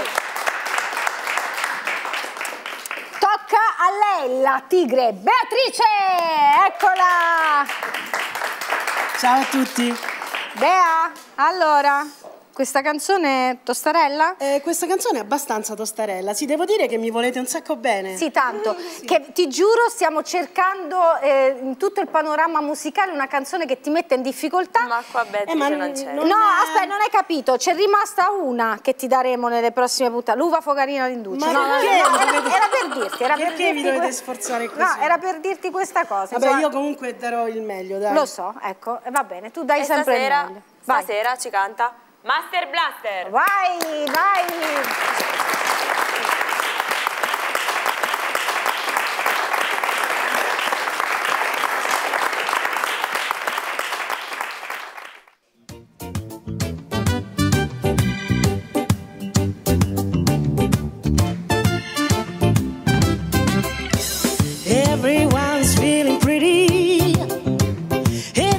Tocca a lei, la tigre Beatrice, eccola. Ciao a tutti. Bea, allora, questa canzone è tostarella? Questa canzone è abbastanza tostarella, sì, devo dire che mi volete un sacco bene. Sì, tanto, che ti giuro stiamo cercando in tutto il panorama musicale una canzone che ti mette in difficoltà. Ma qua Beatrice non c'è. No, aspetta, non hai capito, c'è rimasta una che ti daremo nelle prossime puntate, l'uva focarina d'Induccio. Ma no, perché? era per dirti, perché vi dovete sforzare così? No, era per dirti questa cosa. Vabbè, insomma, io comunque darò il meglio, dai. Lo so, ecco, va bene, tu dai sempre il meglio. Stasera ci canta Master Blaster. Vai, vai.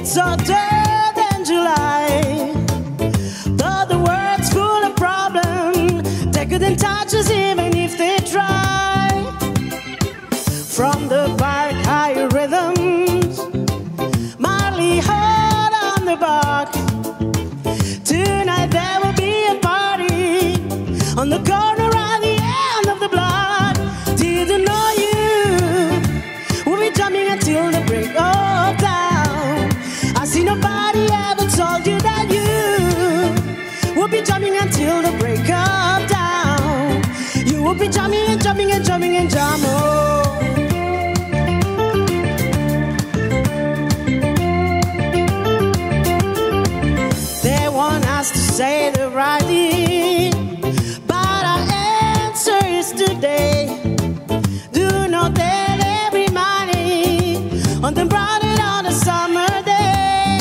It's hotter than July. Though the world's full of problems, they couldn't touch us even if they try. From the park higher rhythms, Marley hard on the bark. Tonight there will be a party on the corner at the end of the block. Didn't know you will be jumping until the break of dawn. I see nobody ever told you that you will be jumping until the break of dawn. You will be jumping and jumping and jumping and jumping. Oh. They want us to say the right thing, but our answer is today. Do not tell everybody on the bright and on a summer day.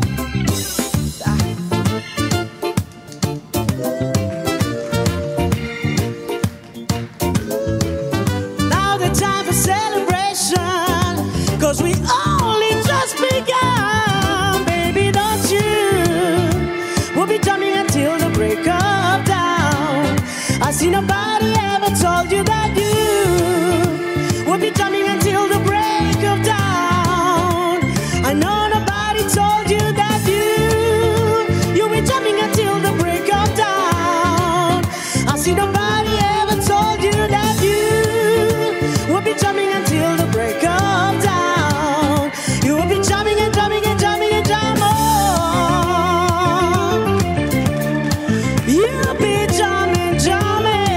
Now the time for celebration, 'cause we only just begun. Baby, don't you? We'll be jumping until the break of dawn. I see nobody ever told you that you will be jumping until the break of dawn. I know nobody told you that you'll be jumping until the break of dawn. I see nobody ever told you that you will be jumping until the break of dawn. You will be jumping and jumping and jumping and jumping. You'll be jumping, jumping.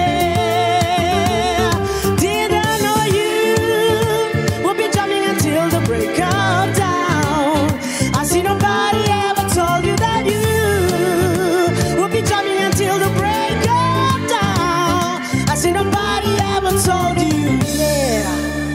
Didn't know you will be jumping until the break of dawn. I see nobody ever told you that you will be jumping until the break of dawn. I see nobody ever told you, yeah.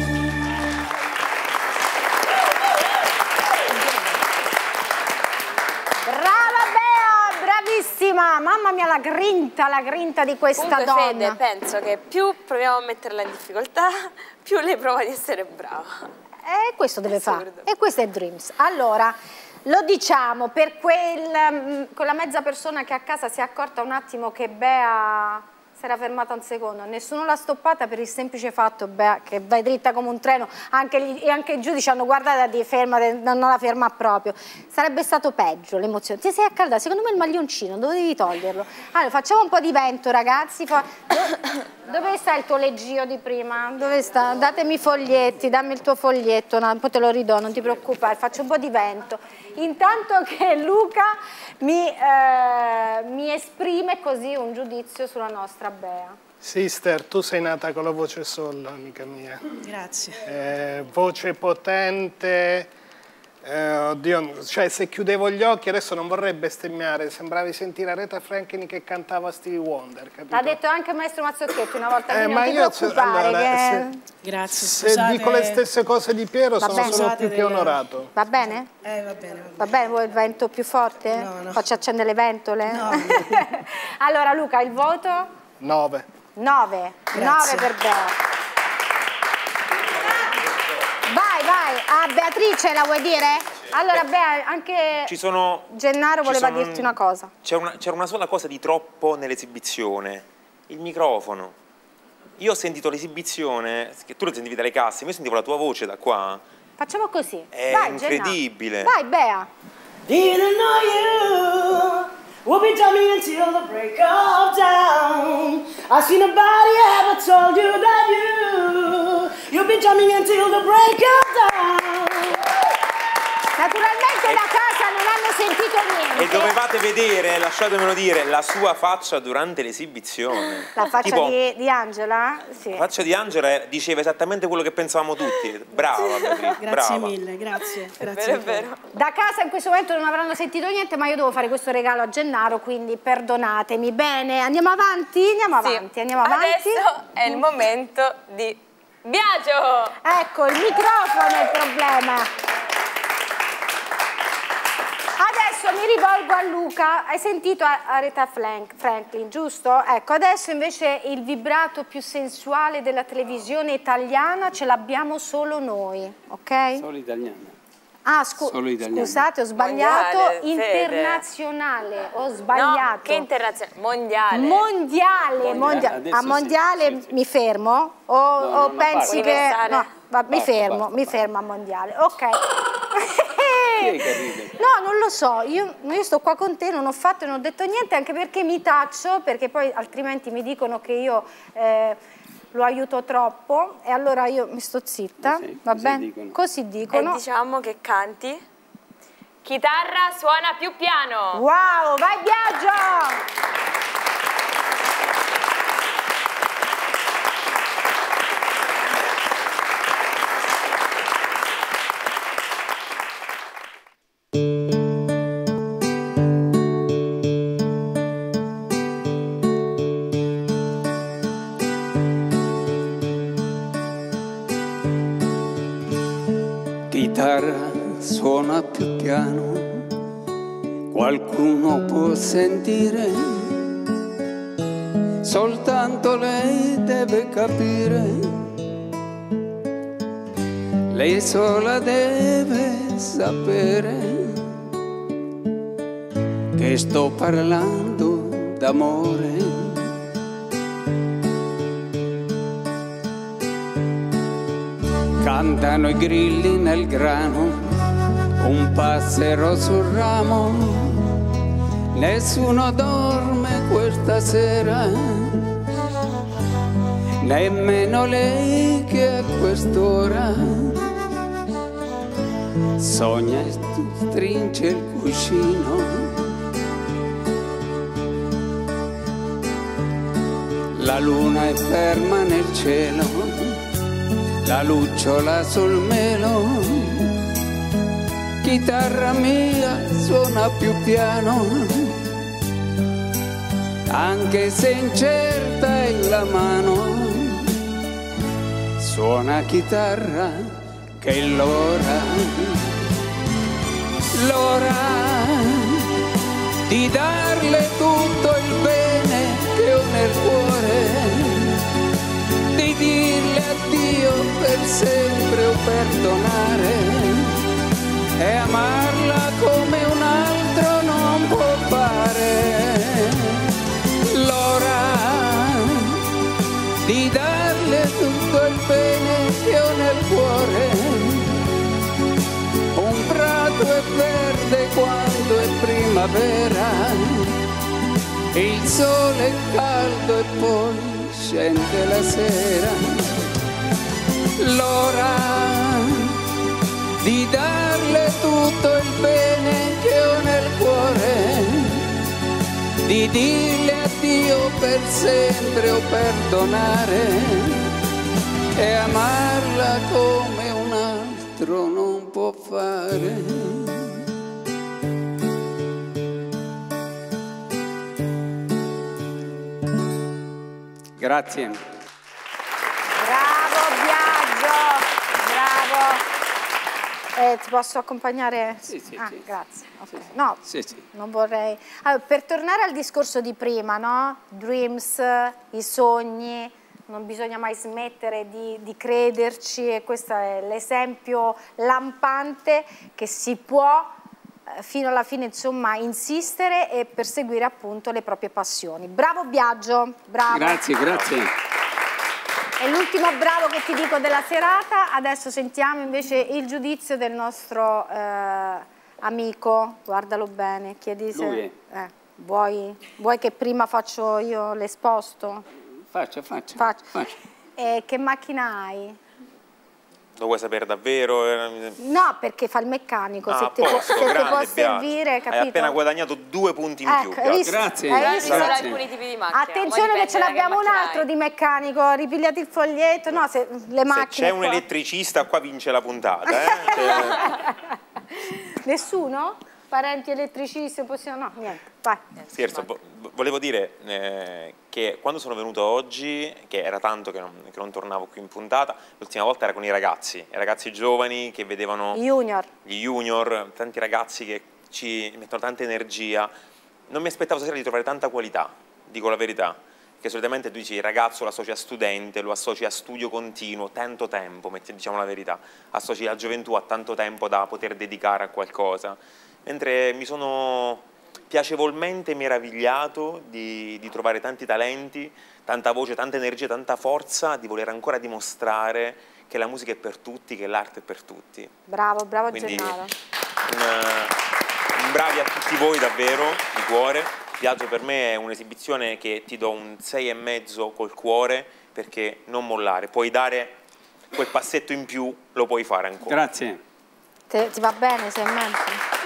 Brava Bea, bravissima! Mamma mia, la grinta di questa Comunque, donna. Fede, penso che più proviamo a metterla in difficoltà, più lei prova di essere brava. E questo deve fare. E questo è Dreams. Allora, lo diciamo per quella mezza persona che a casa si è accorta un attimo che Bea si era fermata un secondo. Nessuno l'ha stoppata per il semplice fatto, Bea, che vai dritta come un treno. Anche i giudici hanno guardato e fermate, non la ferma proprio. Sarebbe stato peggio l'emozione. Ti sei accaldata, secondo me il maglioncino, dovevi toglierlo. Allora, facciamo un po' di vento, ragazzi. Dove sta il tuo leggio di prima? Dove sta? Datemi i foglietti, dammi il tuo foglietto, no, poi te lo ridò, non ti preoccupare, faccio un po' di vento. Intanto che Luca mi esprime così un giudizio sulla nostra Bea. Sister, tu sei nata con la voce sola, amica mia. Grazie. Voce potente. Oddio, cioè se chiudevo gli occhi adesso non vorrei bestemmiare, sembravi sentire Aretha Franklin che cantava Stevie Wonder, capito? L'ha detto anche il maestro Mazzocchetti una volta, quindi ma non ti io preoccupare. allora, Grazie, se scusate. dico le stesse cose di Piero Va sono bene. solo più che onorato. Va bene? Va bene. Va bene, vuoi il vento più forte? No. Faccio accendere le ventole? No. Allora Luca, il voto? 9. 9. 9 per Bea. Vai, a Beatrice la vuoi dire? Allora Bea, anche Gennaro voleva dirti una cosa. C'era una sola cosa di troppo nell'esibizione, il microfono. Io ho sentito l'esibizione, che tu lo sentivi dalle casse, ma io sentivo la tua voce da qua. Facciamo così. È vai, incredibile. Gennaro. Vai Bea. Didn't know you will be jumping until the break of dawn. I see nobody ever told you that you'll be jumping until the break of dawn. Naturalmente da casa non hanno sentito niente. E dovevate vedere, lasciatemelo dire, la sua faccia durante l'esibizione. La faccia Tipo, di Angela? Sì. La faccia di Angela diceva esattamente quello che pensavamo tutti. Brava, Beatrice, Grazie brava. mille, grazie. È vero. Da casa in questo momento non avranno sentito niente, ma io devo fare questo regalo a Gennaro, quindi perdonatemi. Bene, andiamo avanti? Andiamo avanti. Adesso è il momento di Biagio. Ecco, il microfono è il problema. Adesso mi rivolgo a Luca. Hai sentito Aretha Franklin, giusto? Ecco, adesso invece il vibrato più sensuale della televisione italiana ce l'abbiamo solo noi, ok? Solo italiana. Ah, scusate, ho sbagliato. Mondiale, internazionale, ho sbagliato. No, che internazionale? Mondiale. Mondiale. A mondiale sì. Mi fermo? O pensi che... No, mi fermo a mondiale. Ok. No, non lo so, io sto qua con te, non ho fatto e non ho detto niente, anche perché mi taccio, perché poi altrimenti mi dicono che io lo aiuto troppo e allora io mi sto zitta, va bene? Così dicono. E diciamo che canti. Chitarra suona più piano. Wow, vai Biagio! Chitarra suona più piano, qualcuno può sentire, soltanto lei deve capire, lei sola deve sapere che sto parlando d'amore. Cantano i grilli nel grano, un passero sul ramo, nessuno dorme questa sera, nemmeno lei che a quest'ora sogna e stringe il cuscino. La luna è ferma nel cielo, la lucciola sul melo, chitarra mia suona più piano, anche se incerta è la mano, suona chitarra che è l'ora di darle tutto il bene che ho nel cuore, di dirle addio per sempre o perdonare e amarla come un altro non può fare. L'ora di darle tutto il bene che ho nel cuore. Un prato è verde quando è primavera, il sole è caldo e poi scende la sera. L'ora di darle tutto il bene che ho nel cuore, di dirle addio per sempre o perdonare e amarla come un altro non può fare. Grazie. Bravo Biagio, bravo. Ti posso accompagnare? Sì, sì. Grazie. Okay. Sì. No, sì. non vorrei... Allora, per tornare al discorso di prima, no? Dreams, i sogni, non bisogna mai smettere di crederci e questo è l'esempio lampante che si può fino alla fine, insomma, insistere e perseguire appunto le proprie passioni. Bravo Biagio, bravo. Grazie. È l'ultimo bravo che ti dico della serata. Adesso sentiamo invece il giudizio del nostro amico. Guardalo bene, chiedi se... Lui. Vuoi che prima faccio io l'esposto? Faccio. Che macchina hai? Lo vuoi sapere davvero? No, perché fa il meccanico, se ti può servire, capito? Hai appena guadagnato 2 punti in più. Grazie. Alcuni tipi di macchine. Attenzione che ce l'abbiamo un altro di meccanico, ripigliati il foglietto, no, se le macchine... Se c'è un elettricista qua vince la puntata, Nessuno? Parenti elettricisti, possiamo... No, niente, vai. Scherzo, volevo dire che quando sono venuto oggi, che era tanto che non tornavo qui in puntata, l'ultima volta era con i ragazzi giovani che vedevano... Gli junior, tanti ragazzi che ci mettono tanta energia. Non mi aspettavo stasera di trovare tanta qualità, dico la verità. che solitamente tu dici ragazzo lo associ a studente, lo associ a studio continuo, tanto tempo, diciamo la verità, associ la gioventù a tanto tempo da poter dedicare a qualcosa, mentre mi sono piacevolmente meravigliato di trovare tanti talenti, tanta voce, tanta energia, tanta forza, di voler ancora dimostrare che la musica è per tutti, che l'arte è per tutti. Bravo, bravo Quindi, Gennaro. Un bravi a tutti voi davvero, di cuore. Viaggio per me è un'esibizione che ti do un 6,5 col cuore, perché non mollare, puoi dare quel passetto in più, lo puoi fare ancora. Grazie. Ti va bene 6,5?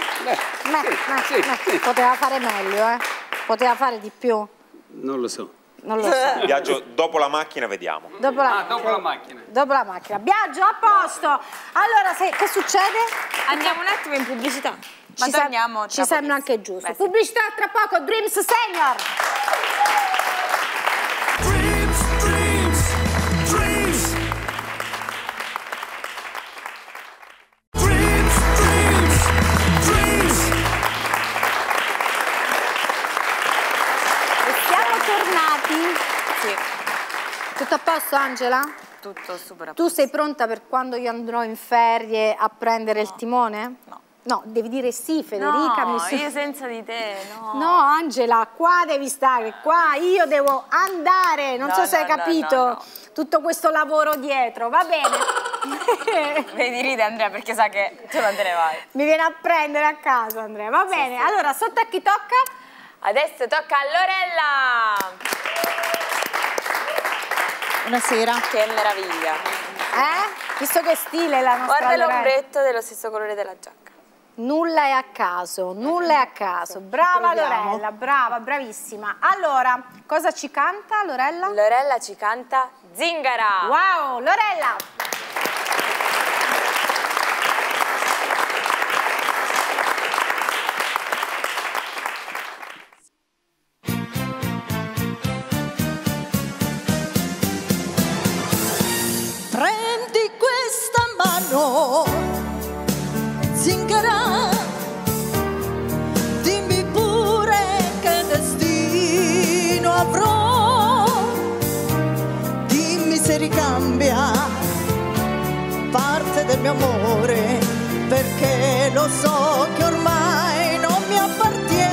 Sì. Poteva fare meglio, poteva fare di più. Non lo so. Non lo so. Viaggio, dopo la macchina vediamo. Dopo la macchina. Dopo la macchina. Viaggio, a posto. Allora, che succede? Andiamo un attimo in pubblicità. Ma torniamo ci sembra anche giusto. Pubblicità tra poco, Dreams Senior. Sì. Tutto a posto, Angela? Tutto super a posto. Tu sei pronta per quando io andrò in ferie a prendere il timone? No. No, devi dire sì, Federica. No, io senza di te, no. No, Angela, qua devi stare, qua io devo andare. Non so se hai capito no. tutto questo lavoro dietro, va bene? Vedi, ride Andrea perché sa che tu non te ne vai. Mi viene a prendere a casa, Andrea, va bene. Sì. Allora, sotto a chi tocca? Adesso tocca a Lorella. Buonasera. Che meraviglia. Visto che stile la nostra Guarda Lorella. l'ombretto dello stesso colore della giacca. Nulla è a caso, nulla è a caso. Brava Lorella, brava, bravissima. Allora, cosa ci canta Lorella? Lorella ci canta Zingara. Wow, Lorella! Prendi questa mano, zingara, dimmi pure che destino avrò, dimmi se ricambia parte del mio amore, perché lo so che ormai non mi appartiene.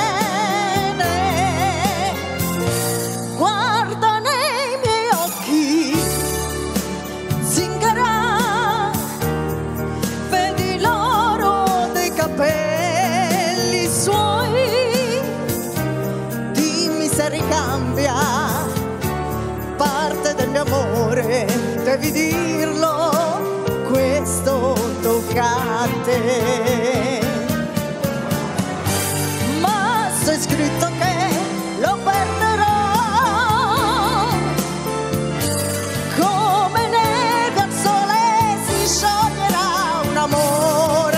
Guarda nei miei occhi, zingara, vedi l'oro dei capelli suoi, dimmi se ricambia parte del mio amore, devi dirlo, questo tocca a te. Ma c'è scritto che lo perderò, come neve al sole si scioglierà un amore.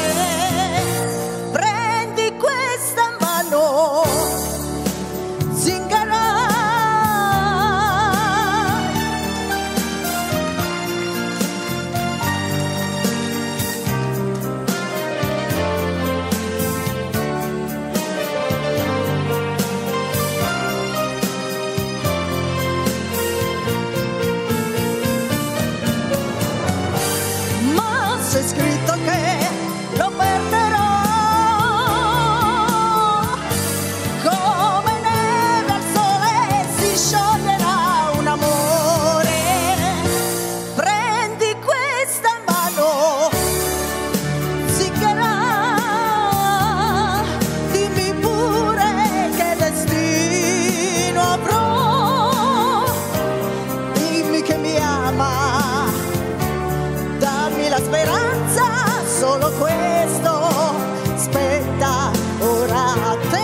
Prendi questa mano, zingara, ma c'è scritto che lo perderò, come neve al sole si scioglierà un amore. Prendi questa mano, zingara, dimmi pure che destino avrò, dimmi che mi ama, dammi la speranza, solo questo spetta ora a te.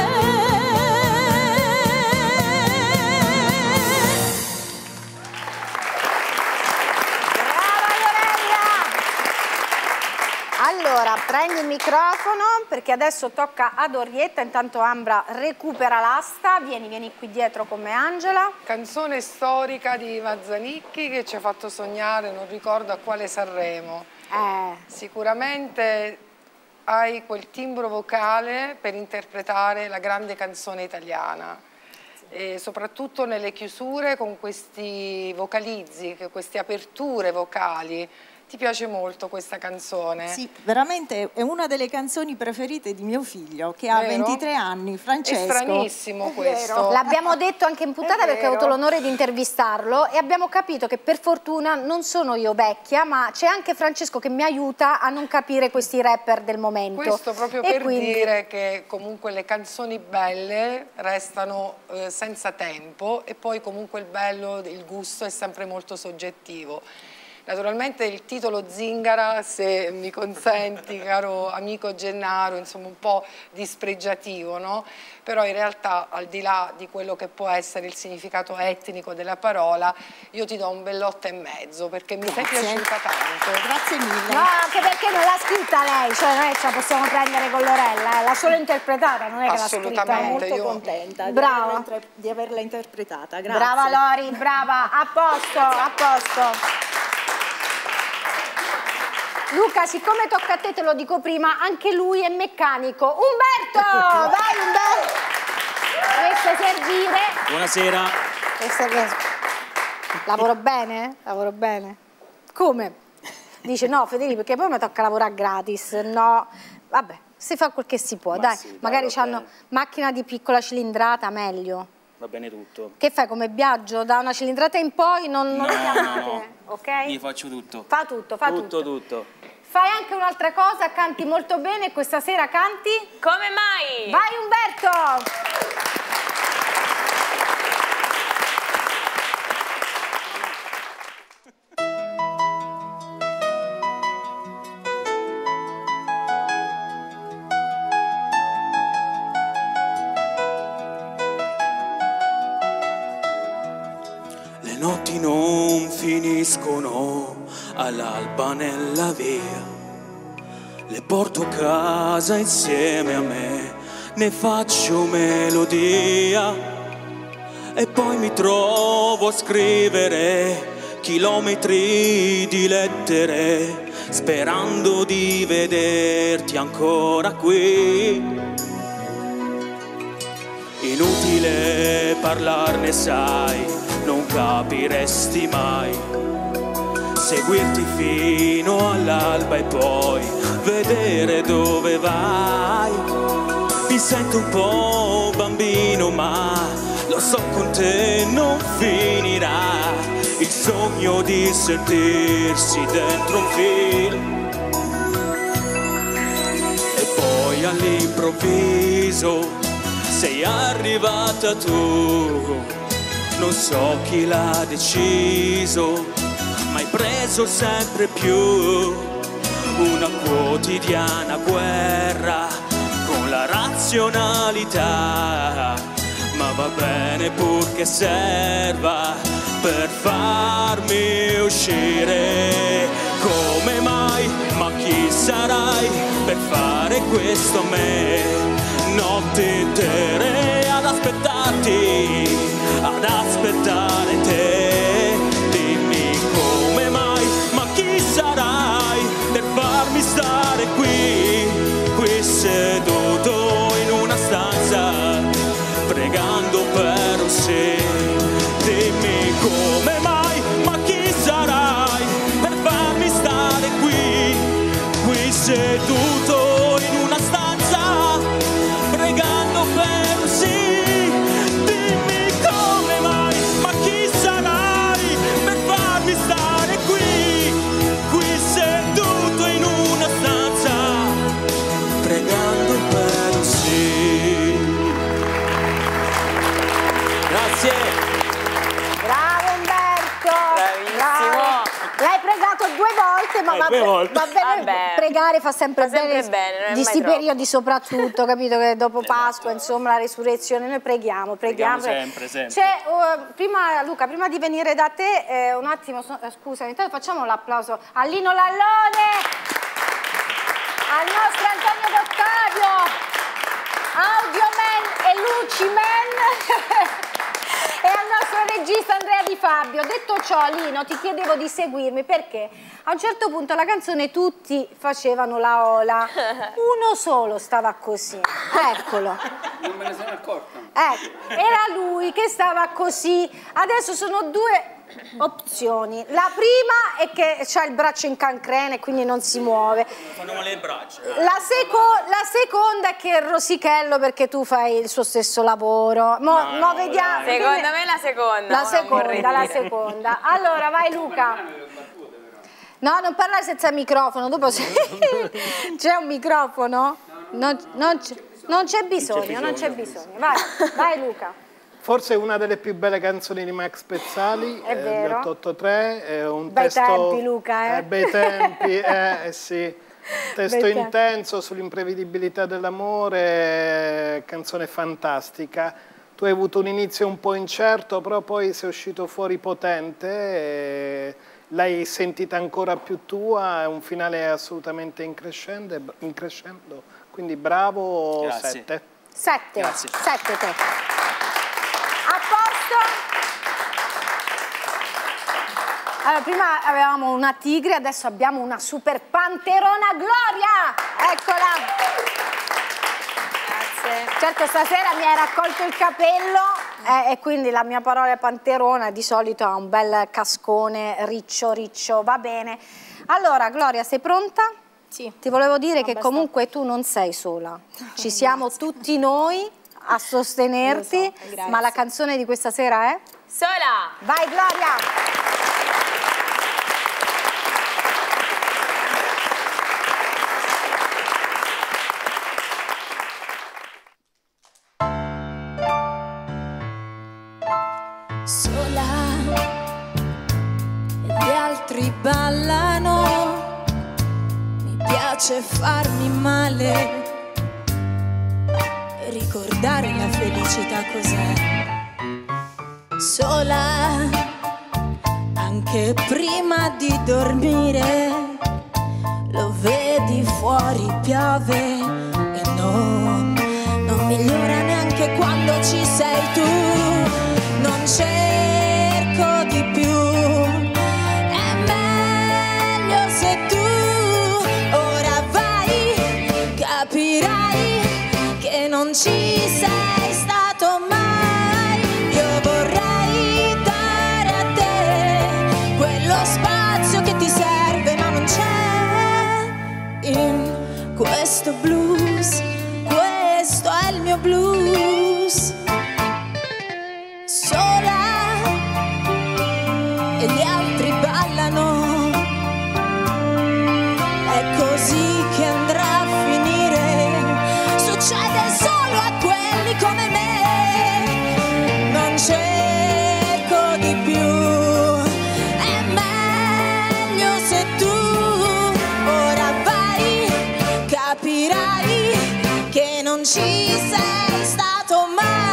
Allora, prendi il microfono perché adesso tocca ad Orietta, intanto Ambra recupera l'asta, vieni qui dietro con me Angela. Canzone storica di Mazzanicchi che ci ha fatto sognare, non ricordo a quale Sanremo. Sicuramente hai quel timbro vocale per interpretare la grande canzone italiana. e soprattutto nelle chiusure con questi vocalizzi, queste aperture vocali. Ti piace molto questa canzone? Sì, veramente è una delle canzoni preferite di mio figlio, che ha 23 anni, Francesco. È stranissimo questo. L'abbiamo detto anche in puntata perché ho avuto l'onore di intervistarlo e abbiamo capito che per fortuna non sono io vecchia, ma c'è anche Francesco che mi aiuta a non capire questi rapper del momento. Questo proprio per dire che comunque le canzoni belle restano senza tempo e poi comunque il bello, il gusto è sempre molto soggettivo. Naturalmente il titolo Zingara, se mi consenti, caro amico Gennaro, insomma un po' dispregiativo, no? Però in realtà al di là di quello che può essere il significato etnico della parola, io ti do un bell'8,5 perché mi sei piaciuta tanto. Grazie mille. No, anche perché non l'ha scritta lei, cioè noi ce la possiamo prendere con Lorella, l'ha solo interpretata, non è che l'ha scritta. Sono molto contenta di averla interpretata. Grazie. Brava Lori, brava, a posto, a posto. Luca, siccome tocca a te, te lo dico prima, anche lui è meccanico. Umberto! Vai Umberto! Dovreste servire. Buonasera. Lavoro bene? Lavoro bene. Come? Dice no Federico, perché poi mi tocca lavorare gratis. No, vabbè, si fa quel che si può. Dai, sì, magari hanno macchina di piccola cilindrata, meglio. Va bene tutto. Che fai come Biagio? Da una cilindrata in poi non lo chiamate? No. Ok? Io faccio tutto. Fa tutto, fa tutto. Tutto. Fai anche un'altra cosa, canti molto bene, questa sera canti? Come mai? Vai Umberto! Le notti non finiscono all'alba nella via, le porto a casa insieme a me, ne faccio melodia e poi mi trovo a scrivere chilometri di lettere sperando di vederti ancora qui. Inutile parlarne, sai, non capiresti mai. Seguirti fino all'alba e poi vedere dove vai. Mi sento un po' bambino, ma lo so con te non finirà. Il sogno di sentirsi dentro un film. E poi all'improvviso sei arrivata tu. Non so chi l'ha deciso, ma hai preso sempre più una quotidiana guerra con la razionalità. Ma va bene purché serva per farmi uscire. Come mai? Ma chi sarai per fare questo a me? Notti intere ad aspettarti, ad aspettare te. Dimmi come mai, ma chi sarai per farmi stare qui, qui seduto in una stanza, pregando per un sì. Dimmi come mai, ma chi sarai per farmi stare qui, qui seduto in una stanza, pregando per un sì. Dimmi come mai, ma chi sarai per farmi stare qui, qui seduto in una stanza, pregando per un sì. Grazie. Bravo Umberto! Bravissimo! L'hai pregato 2 volte, ma va bene, pregare fa sempre bene di sti periodi soprattutto, capito? Che dopo Pasqua, insomma, la resurrezione, noi preghiamo. Sempre. Prima, Luca, prima di venire da te, un attimo, scusa, intanto facciamo l'applauso a Lino Lallone, al nostro Antonio D'Ottavio, Audioman e Luciman. E al nostro regista regista Andrea Di Fabio. Detto ciò, Lino, ti chiedevo di seguirmi perché a un certo punto la canzone tutti facevano la ola, uno solo stava così, eccolo. Non me ne sono accorta. Era lui che stava così. Adesso sono due opzioni. La prima è che c'ha il braccio in cancrene, quindi non si muove. Fanno male le braccia. La seconda è che è rosichello perché tu fai il suo stesso lavoro. Mo vediamo. Secondo me la seconda. La seconda. Allora, vai Luca. No, non parlare senza microfono. Dopo c'è un microfono? Non c'è bisogno. Vai Luca. Forse una delle più belle canzoni di Max Pezzali, è vero. 883, è un bei testo... tempi, Luca, bei tempi, sì. Testo intenso sull'imprevedibilità dell'amore, canzone fantastica. Tu hai avuto un inizio un po' incerto, però poi sei uscito fuori potente, l'hai sentita ancora più tua, è un finale assolutamente increscendo, quindi bravo. Grazie. 7. Grazie. 7 te. A posto? Allora, prima avevamo una tigre, adesso abbiamo una super panterona Gloria! Eccola! Grazie. Certo, stasera mi hai raccolto il capello e quindi la mia parola è panterona, di solito ha un bel cascone riccio, va bene. Allora, Gloria, sei pronta? Sì. Ti volevo dire che comunque tu non sei sola, ci siamo tutti noi a sostenerti, ma la canzone di questa sera è? Sola! Vai Gloria! Sola e gli altri ballano, mi piace farmi male e ricordare la felicità cos'è. Sola anche prima di dormire, lo vedi fuori piove e non migliora neanche quando ci sei tu. Non cerco di più, è meglio se tu ora vai, capirai che non ci sei stato mai. Io vorrei dare a te quello spazio che ti serve, ma non c'è in questo blues, questo è il mio blues. Sola e gli altri ballano, è così che andrà a finire, succede solo a quelli come me. Non cerco di più, è meglio se tu ora vai, capirai che non ci sei stato mai.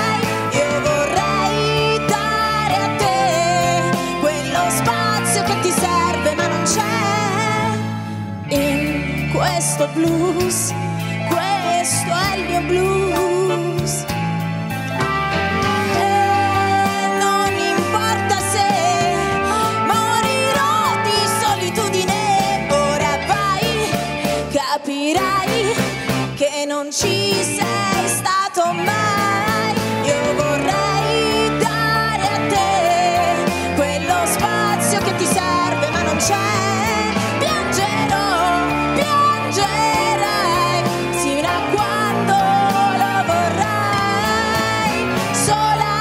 Questo blues, questo è il mio blues. E non importa se morirò di solitudine, ora vai, capirai che non ci sei stato mai. Io vorrei dare a te quello spazio che ti serve, ma non c'è. Sino a quando lo vorrai. Sola,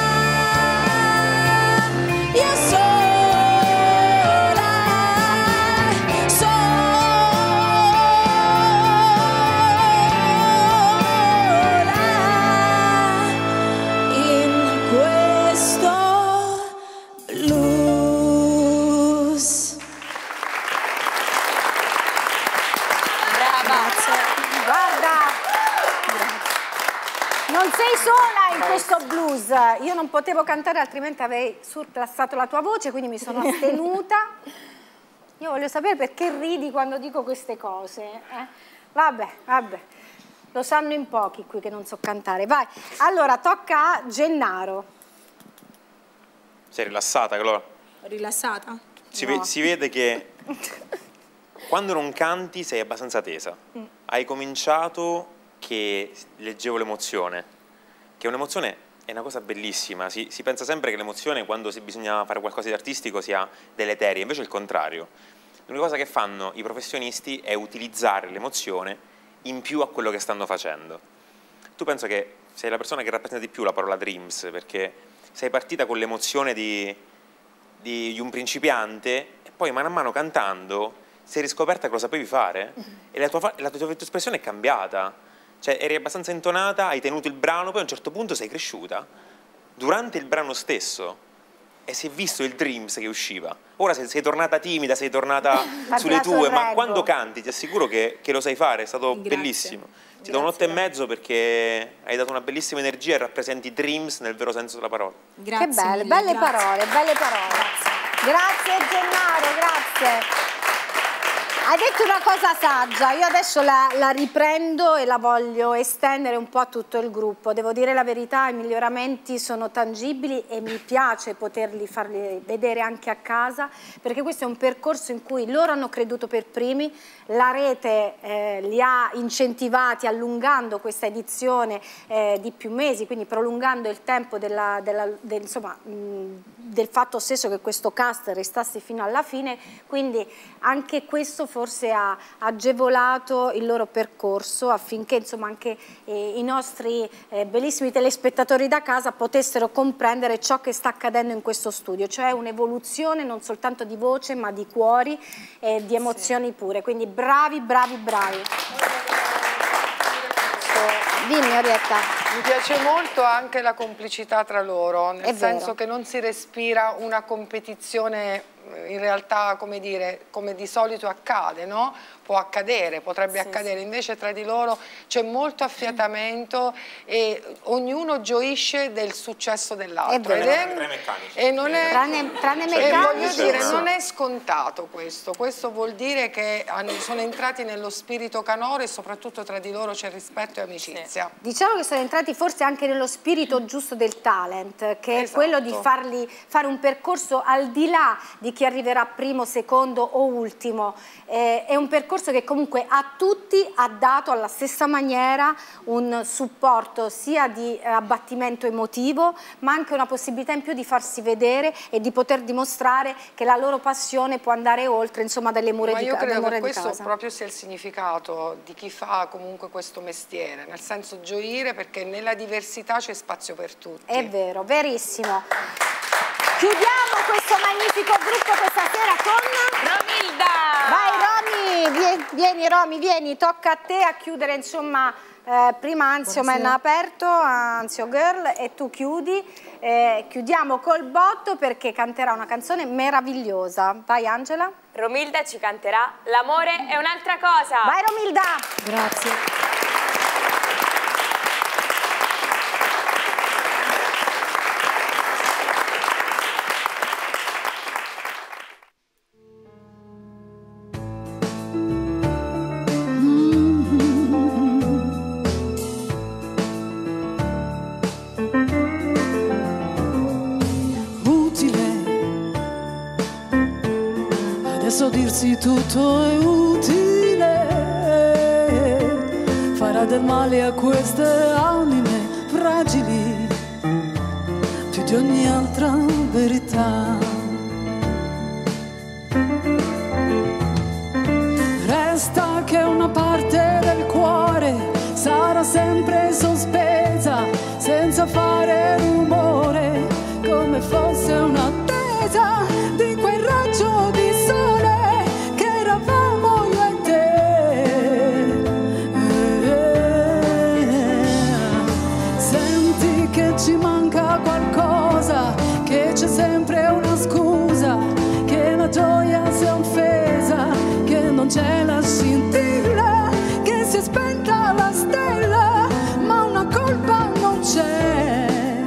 io sola, in questo blues. Non sei sola in questo blues, io non potevo cantare altrimenti avrei surclassato la tua voce, quindi mi sono astenuta. Io voglio sapere perché ridi quando dico queste cose. Vabbè, lo sanno in pochi qui che non so cantare. Vai, allora tocca a Gennaro. Sei rilassata, Gloria? Rilassata? Si vede che quando non canti sei abbastanza tesa. Hai cominciato che leggevo l'emozione, che un'emozione è una cosa bellissima. Si pensa sempre che l'emozione, quando bisogna fare qualcosa di artistico, sia deleteria, invece è il contrario. L'unica cosa che fanno i professionisti è utilizzare l'emozione in più a quello che stanno facendo. Tu penso che sei la persona che rappresenta di più la parola Dreams, perché sei partita con l'emozione di un principiante e poi mano a mano cantando sei riscoperta che lo sapevi fare e la tua espressione è cambiata. Cioè eri abbastanza intonata, hai tenuto il brano, poi a un certo punto sei cresciuta durante il brano stesso e si è visto il Dreams che usciva. Ora sei tornata timida, sei tornata sulle tue, ma quando canti ti assicuro che lo sai fare, è stato bellissimo. Ti do un 8,5 perché hai dato una bellissima energia e rappresenti Dreams nel vero senso della parola. Grazie. Che belle parole, belle parole. Grazie Gennaro, grazie. Hai detto una cosa saggia, io adesso la riprendo e la voglio estendere un po' a tutto il gruppo. Devo dire la verità, i miglioramenti sono tangibili e mi piace farli vedere anche a casa, perché questo è un percorso in cui loro hanno creduto per primi, la rete li ha incentivati allungando questa edizione di più mesi, quindi prolungando il tempo del fatto stesso che questo cast restasse fino alla fine, quindi anche questo forse ha agevolato il loro percorso affinché insomma anche i nostri bellissimi telespettatori da casa potessero comprendere ciò che sta accadendo in questo studio, cioè un'evoluzione non soltanto di voce ma di cuori e di emozioni pure, quindi bravi, bravi, bravi. Dimmi Orietta. Mi piace molto anche la complicità tra loro, nel senso che non si respira una competizione in realtà, come dire, come di solito accade, no? Può accadere, potrebbe accadere, invece tra di loro c'è molto affiatamento e ognuno gioisce del successo dell'altro. E non è, voglio dire, non è scontato questo vuol dire che sono entrati nello spirito canoro e soprattutto tra di loro c'è rispetto e amicizia. Diciamo che sono entrati forse anche nello spirito giusto del talent, che è quello di farli fare un percorso al di là di chi arriverà primo, secondo o ultimo. È un percorso che comunque a tutti ha dato alla stessa maniera un supporto sia di abbattimento emotivo ma anche una possibilità in più di farsi vedere e di poter dimostrare che la loro passione può andare oltre insomma delle mura di casa. Ma io credo che questo proprio sia il significato di chi fa comunque questo mestiere, nel senso gioire perché nella diversità c'è spazio per tutti. È vero, verissimo. Chiudiamo questo magnifico gruppo questa sera con Romilda! Vai Romy, vieni Romy, vieni, tocca a te a chiudere insomma, prima Anzio Man ha aperto, Anzio Girl e tu chiudi, chiudiamo col botto perché canterà una canzone meravigliosa. Vai Angela. Romilda ci canterà L'amore è un'altra cosa. Vai Romilda! Grazie. Dirsi tutto è utile, farà del male a queste anime fragili più di ogni altra verità. Resta che una parte del cuore sarà sempre sospesa senza fare rumore, come fosse un'attesa di quel raggio di sole che eravamo io e te. Senti che ci manca qualcosa, che c'è sempre una scusa, che la gioia si è offesa, che non c'è la scintilla, che si è spenta la stella, ma una colpa non c'è.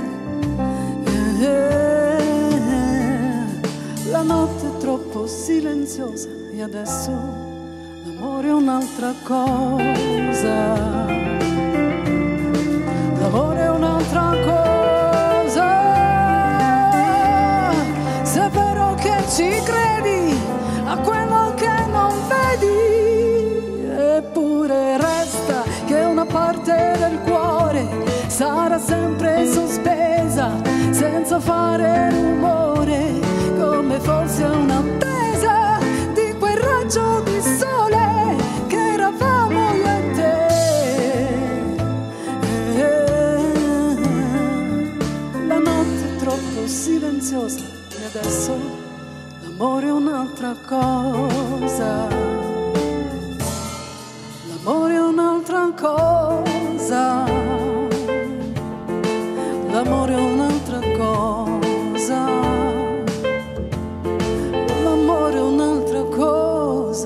La notte è troppo silenziosa e adesso l'amore è un'altra cosa. L'amore è un'altra cosa. sempre sospesa, senza fare rumore, come fosse un'attesa di quel raggio di sole che eravamo io e te. La notte è troppo silenziosa e adesso l'amore è un'altra cosa. L'amore è un'altra cosa. L'amore è un'altra cosa. L'amore è un'altra cosa.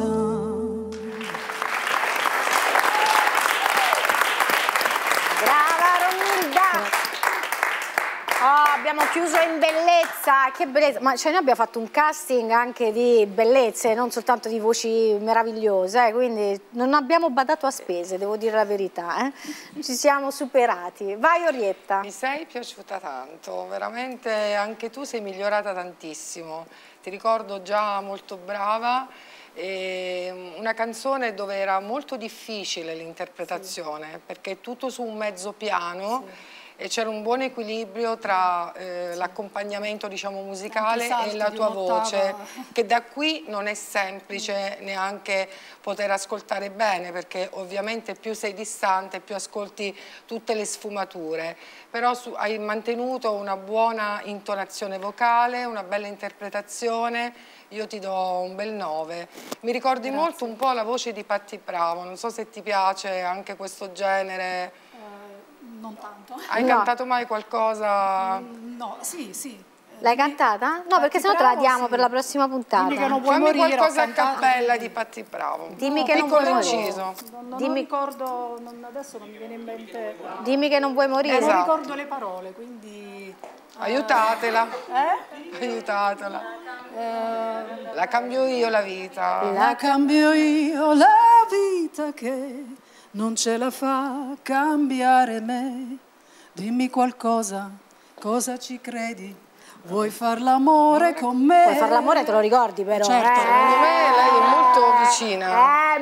Brava Romilda! Oh, abbiamo chiuso in bellezza, che bellezza! Ma cioè, noi abbiamo fatto un casting anche di bellezze, non soltanto di voci meravigliose, quindi non abbiamo badato a spese, devo dire la verità, ci siamo superati. Vai Orietta! Mi sei piaciuta tanto, veramente anche tu sei migliorata tantissimo, ti ricordo già molto brava. Una canzone dove era molto difficile l'interpretazione, perché è tutto su un mezzo piano. E c'era un buon equilibrio tra l'accompagnamento, diciamo, musicale e la tua voce, che da qui non è semplice neanche poter ascoltare bene, perché ovviamente più sei distante, più ascolti tutte le sfumature, però hai mantenuto una buona intonazione vocale, una bella interpretazione. Io ti do un bel 9. Mi ricordi molto un po' la voce di Patti Bravo, non so se ti piace anche questo genere. Non tanto. Hai cantato mai qualcosa? No, sì. L'hai cantata? No, perché sennò te la diamo per la prossima puntata. Dimmi che non vuoi Fammi morire, qualcosa a cappella di Patti Bravo. Dimmi che non vuoi morire. Inciso. Non ricordo, adesso non mi viene in mente. Dimmi che non vuoi morire. Non ricordo le parole, quindi... Aiutatela. Aiutatela. La cambio io la vita. La cambio io la vita che non ce la fa cambiare me. Dimmi qualcosa, cosa ci credi? Vuoi far l'amore con me? Vuoi far l'amore, te lo ricordi però? Certo, secondo me lei è molto vicina.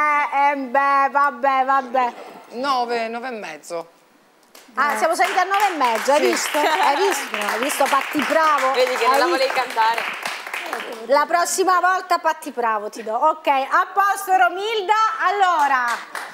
Vabbè. 9 e mezzo. Ah, siamo saliti a 9,5, hai visto? Hai visto Patti Bravo? Vedi che non la volevi cantare. La prossima volta Patti Bravo ti do. Ok, a posto Romilda. Allora,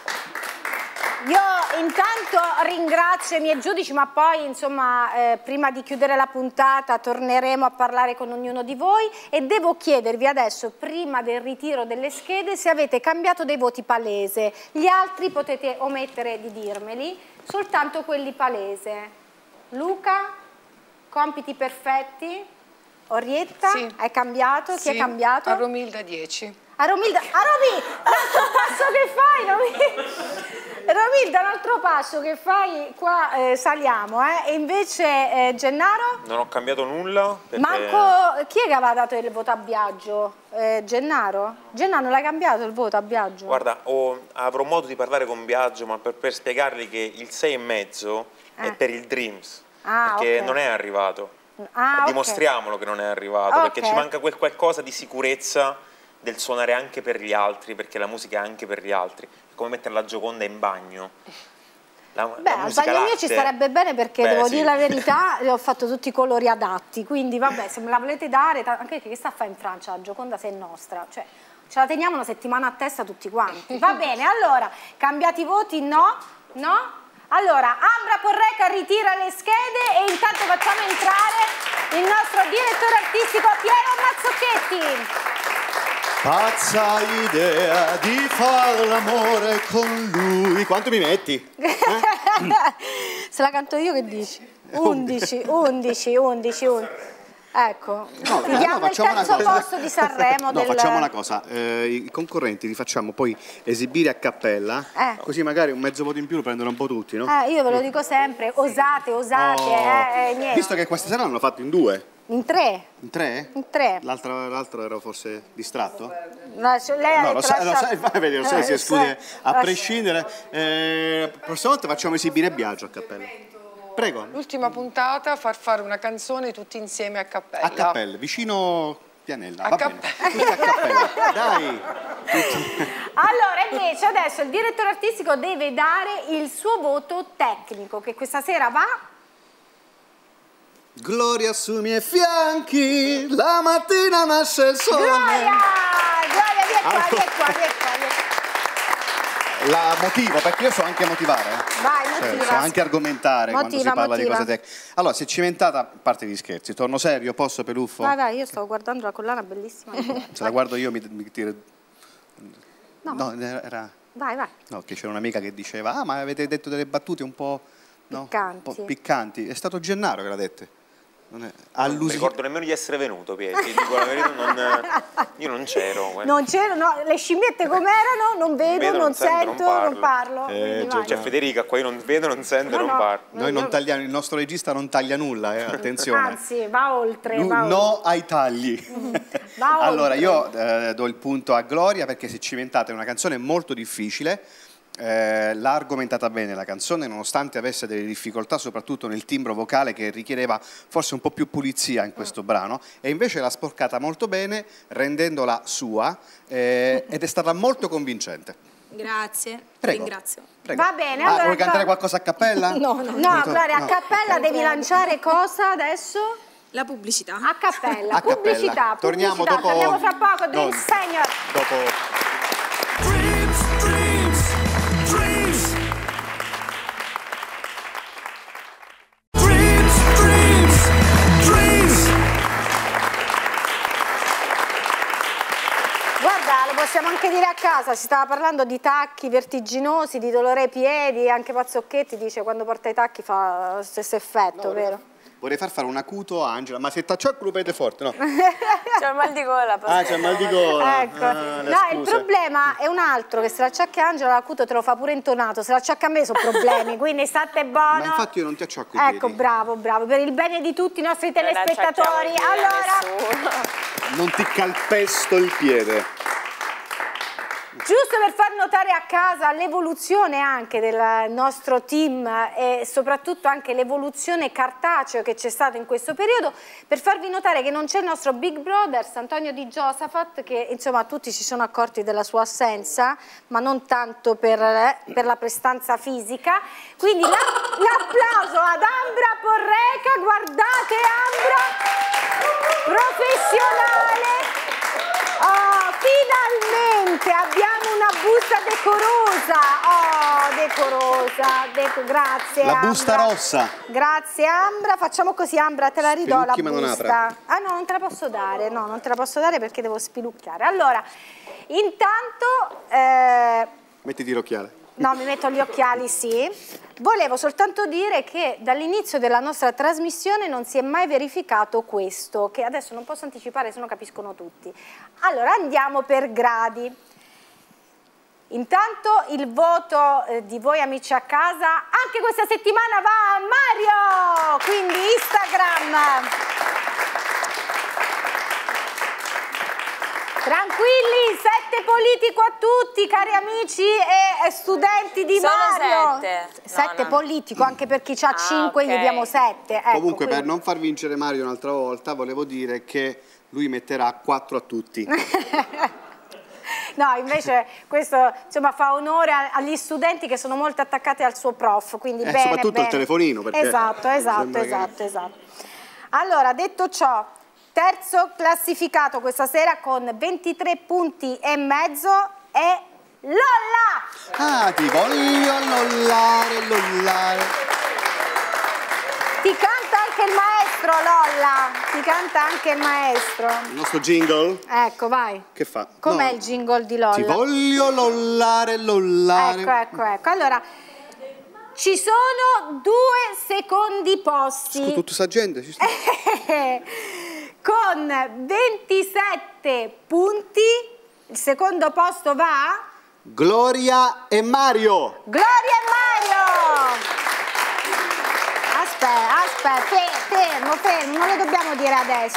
io intanto ringrazio i miei giudici, ma poi insomma prima di chiudere la puntata torneremo a parlare con ognuno di voi e devo chiedervi adesso, prima del ritiro delle schede, se avete cambiato dei voti palese. Gli altri potete omettere di dirmeli, soltanto quelli palese. Luca, compiti perfetti. Orietta, sì. Hai cambiato? Chi Sì, è cambiato? a Romilda 10. A Romilda, l'altro passo che fai, Romilda, un altro passo che fai, qua saliamo, e invece Gennaro? Non ho cambiato nulla. Perché... Manco, chi è che aveva dato il voto a Biagio? Gennaro? Gennaro non l'ha cambiato il voto a Biagio? Guarda, avrò modo di parlare con Biagio, ma per spiegargli che il 6,5 è per il Dreams, perché ok. non è arrivato. Dimostriamolo che non è arrivato, perché ci manca quel qualcosa di sicurezza del suonare anche per gli altri, perché la musica è anche per gli altri. È come mettere la Gioconda in bagno. Al bagno mio ci starebbe bene, perché devo dire la verità, ho fatto tutti i colori adatti, quindi vabbè, se me la volete dare, anche perché che sta a fare in Francia la Gioconda se è nostra, cioè ce la teniamo una settimana a testa tutti quanti. Va bene, allora, cambiati i voti? No? Allora, Ambra Porreca ritira le schede e intanto facciamo entrare il nostro direttore artistico Piero Mazzocchetti. Pazza idea di fare l'amore con lui. Quanto mi metti? Se la canto io che dici? 11. Ecco, ti diamo il terzo posto di Sanremo. Facciamo una cosa, i concorrenti li facciamo poi esibire a cappella, così magari un mezzo voto in più lo prendono un po' tutti, no? Io ve lo dico sempre, osate, niente. Visto che questa sera l'hanno fatto in 2. In 3. In 3? In 3. L'altro era forse distratto? No, lei ha detto vedi, lo sai, si esclude a prescindere. Prossima volta facciamo esibire Biagio a cappella. Prego. L'ultima puntata, far fare una canzone tutti insieme a cappella. A cappella, vicino Pianella. A va bene. Tutti a cappella. Dai. Allora, invece, adesso il direttore artistico deve dare il suo voto tecnico, che questa sera va... Gloria sui miei fianchi, la mattina nasce il sole. Gloria, vieni qua, vieni qua. La motivo, perché io so anche motivare. Vai, motiva. So anche argomentare quando si parla di cose tecniche. Allora, si è cimentata, a parte gli scherzi, torno serio, posso Peluffo? Vai, io stavo guardando la collana bellissima. Se la guardo io mi tiro... No, era... Vai. No, che c'era un'amica che diceva, ma avete detto delle battute un po'... Piccanti. Un po' piccanti. È stato Gennaro che l'ha dette. Non mi ricordo nemmeno di essere venuto, Pietro, dico la verità, io non c'ero. Non c'ero, no, le scimmiette com'erano? Non vedo, non sento, non parlo. Cioè Federica, qua io non vedo, non sento, non parlo. Noi non tagliamo, il nostro regista non taglia nulla, attenzione. Anzi, va oltre. No ai tagli. Allora, io do il punto a Gloria perché si è cimentata in una canzone molto difficile. L'ha argomentata bene la canzone, nonostante avesse delle difficoltà soprattutto nel timbro vocale che richiedeva forse un po' più pulizia in questo brano, e invece l'ha sporcata molto bene rendendola sua ed è stata molto convincente. Grazie, Prego. ringrazio. Prego. Va bene, allora vuoi cantare qualcosa a cappella? No, Gloria, a cappella devi lanciare cosa adesso? La pubblicità. A cappella, A cappella. pubblicità. Torniamo dopo... Torniamo fra poco, Dream Senior. Dopo... Possiamo anche dire a casa, si stava parlando di tacchi vertiginosi, di dolore ai piedi, anche Pazzocchetti dice quando porta i tacchi fa lo stesso effetto, vero? Vorrei far un acuto a Angela, ma se tacciò lo ripete forte, no? C'è il mal di gola. C'è il mal di gola. Ecco. No, il problema è un altro, che se l'acciacca Angela l'acuto te lo fa pure intonato, se l'acciacca a me sono problemi, quindi state buono. Ma infatti io non ti acciacco i piedi. Ecco, bravo, per il bene di tutti i nostri telespettatori. Allora, non ti calpesto il piede. Giusto per far notare a casa l'evoluzione anche del nostro team e soprattutto anche l'evoluzione cartaceo che c'è stata in questo periodo, per farvi notare che non c'è il nostro Big Brother, Antonio Di Giosafat, che insomma tutti si sono accorti della sua assenza, ma non tanto per la prestanza fisica. Quindi l'applauso ad Ambra Porreca, guardate Ambra, professionale. Oh, finalmente abbiamo una busta decorosa. Oh, decorosa. Grazie, la Ambra. busta rossa. Grazie, Ambra. Facciamo così, Ambra, te la ridò la busta. Ah, no, non te la posso dare. No, non te la posso dare perché devo spilucchiare. Allora, intanto... Mettiti l'occhiale. No, mi metto gli occhiali, sì. Volevo soltanto dire che dall'inizio della nostra trasmissione non si è mai verificato questo, che adesso non posso anticipare, se no capiscono tutti. Allora, andiamo per gradi. Intanto il voto di voi amici a casa, anche questa settimana va a Mario, quindi Instagram. Tranquilli, 7 politico a tutti, cari amici e studenti di Mario. 7 politico, anche per chi ha 5 gli diamo 7. Ecco, comunque, per non far vincere Mario un'altra volta, volevo dire che lui metterà 4 a tutti. No, invece questo insomma fa onore agli studenti che sono molto attaccati al suo prof, quindi bene, soprattutto bene. al telefonino. Perché Esatto. Allora, detto ciò, terzo classificato questa sera con 23 punti e mezzo è Lolla! Ti voglio lollare. Ti canta anche il maestro, Lolla! Ti canta anche il maestro. Il nostro jingle? Ecco, vai. Che fa? Com'è il jingle di Lolla? Ti voglio lollare. Ecco. Allora, ci sono 2 secondi posti. Tutta sta gente ci sta. Con 27 punti, il secondo posto va... Gloria e Mario. Aspetta, fermo, non lo dobbiamo dire adesso.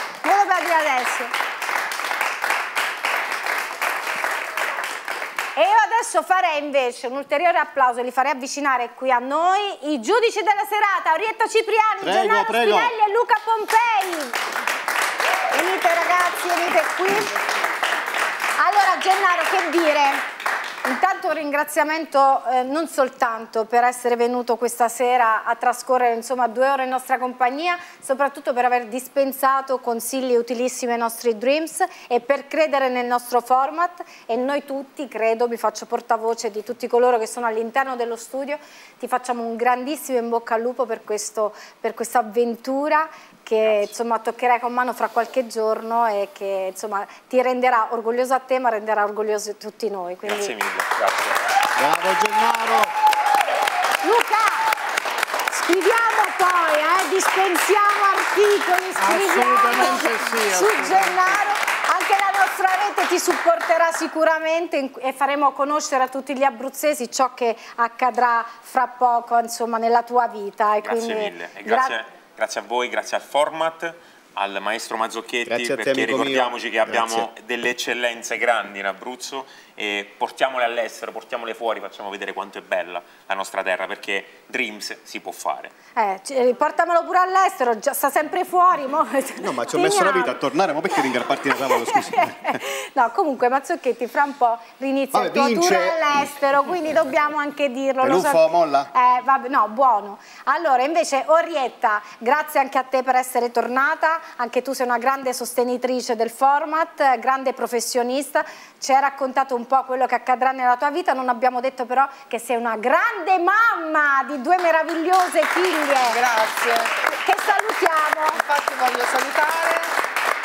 E io adesso farei invece un ulteriore applauso, li farei avvicinare qui a noi i giudici della serata, Orietta Cipriani, Gennaro Spinelli e Luca Pompei. Venite ragazzi, venite qui. Allora Gennaro, che dire? Intanto un ringraziamento non soltanto per essere venuto questa sera a trascorrere insomma 2 ore in nostra compagnia, soprattutto per aver dispensato consigli utilissimi ai nostri Dreams e per credere nel nostro format, e noi tutti, credo, mi faccio portavoce di tutti coloro che sono all'interno dello studio, ti facciamo un grandissimo in bocca al lupo per questa avventura che insomma toccherai con mano fra qualche giorno e che insomma ti renderà orgoglioso a te, ma renderà orgogliosi tutti noi. Quindi... Grazie mille, grazie. Bravo Gennaro. Luca, scriviamo poi, dispensiamo articoli, scriviamo su Gennaro. Anche la nostra rete ti supporterà sicuramente e faremo conoscere a tutti gli abruzzesi ciò che accadrà fra poco insomma nella tua vita. Grazie mille e grazie a voi, grazie al format, al maestro Mazzocchetti, perché ricordiamoci che abbiamo delle eccellenze grandi in Abruzzo e portiamole all'estero, portiamole fuori, facciamo vedere quanto è bella la nostra terra, perché Dreams si può fare. Portamelo pure all'estero, sta sempre fuori. No, ma ci ho messo la vita a tornare, ma perché ringarparti da tavolo, scusi? No, comunque Mazzocchetti fra un po' rinizia il tuo tour all'estero, quindi dobbiamo anche dirlo. Molla? Vabbè, no, buono. Allora, invece, Orietta, grazie anche a te per essere tornata, anche tu sei una grande sostenitrice del format, grande professionista, ci hai raccontato un po' quello che accadrà nella tua vita, non abbiamo detto però che sei una grande mamma di 2 meravigliose figlie. Grazie. Che salutiamo. Infatti voglio salutare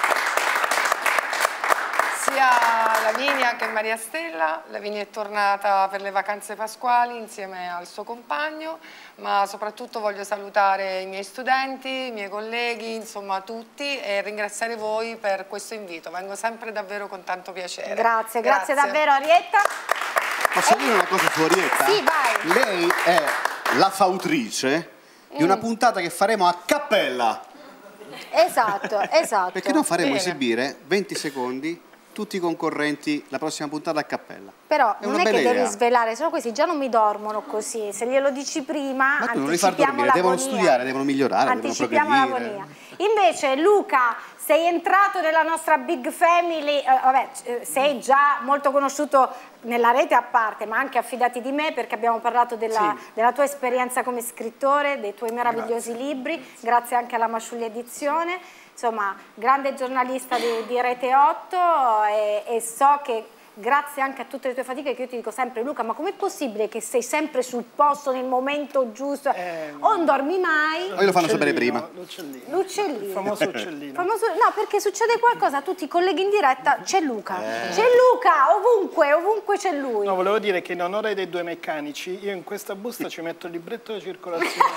sia Lavinia che Maria Stella. Lavinia è tornata per le vacanze pasquali insieme al suo compagno, ma soprattutto voglio salutare i miei studenti, i miei colleghi, insomma tutti, e ringraziare voi per questo invito. Vengo sempre davvero con tanto piacere. Grazie davvero Orietta. Posso dire una cosa su Orietta? Sì, vai. Lei è la fautrice di una puntata che faremo a cappella. Esatto. Perché non faremo esibire 20 secondi tutti i concorrenti la prossima puntata a cappella. Però non è che devi svelare, solo questi già non mi dormono così, se glielo dici prima ma tu non li far dormire, devono studiare, devono migliorare, anticipiamo l'agonia. Invece Luca, sei entrato nella nostra big family, sei già molto conosciuto nella rete a parte, ma anche affidati di me, perché abbiamo parlato della tua esperienza come scrittore, dei tuoi meravigliosi libri, grazie anche alla Masciuglia Edizione. Insomma, grande giornalista di Rete 8 e so che grazie anche a tutte le tue fatiche, che io ti dico sempre Luca, ma com'è possibile che sei sempre sul posto nel momento giusto? O non dormi mai? Io lo fanno sapere prima. L'uccellino. Il famoso uccellino. No, perché succede qualcosa, tu ti colleghi in diretta, c'è Luca. C'è Luca, ovunque c'è lui. No, volevo dire che in onore dei 2 meccanici, io in questa busta ci metto il libretto di circolazione.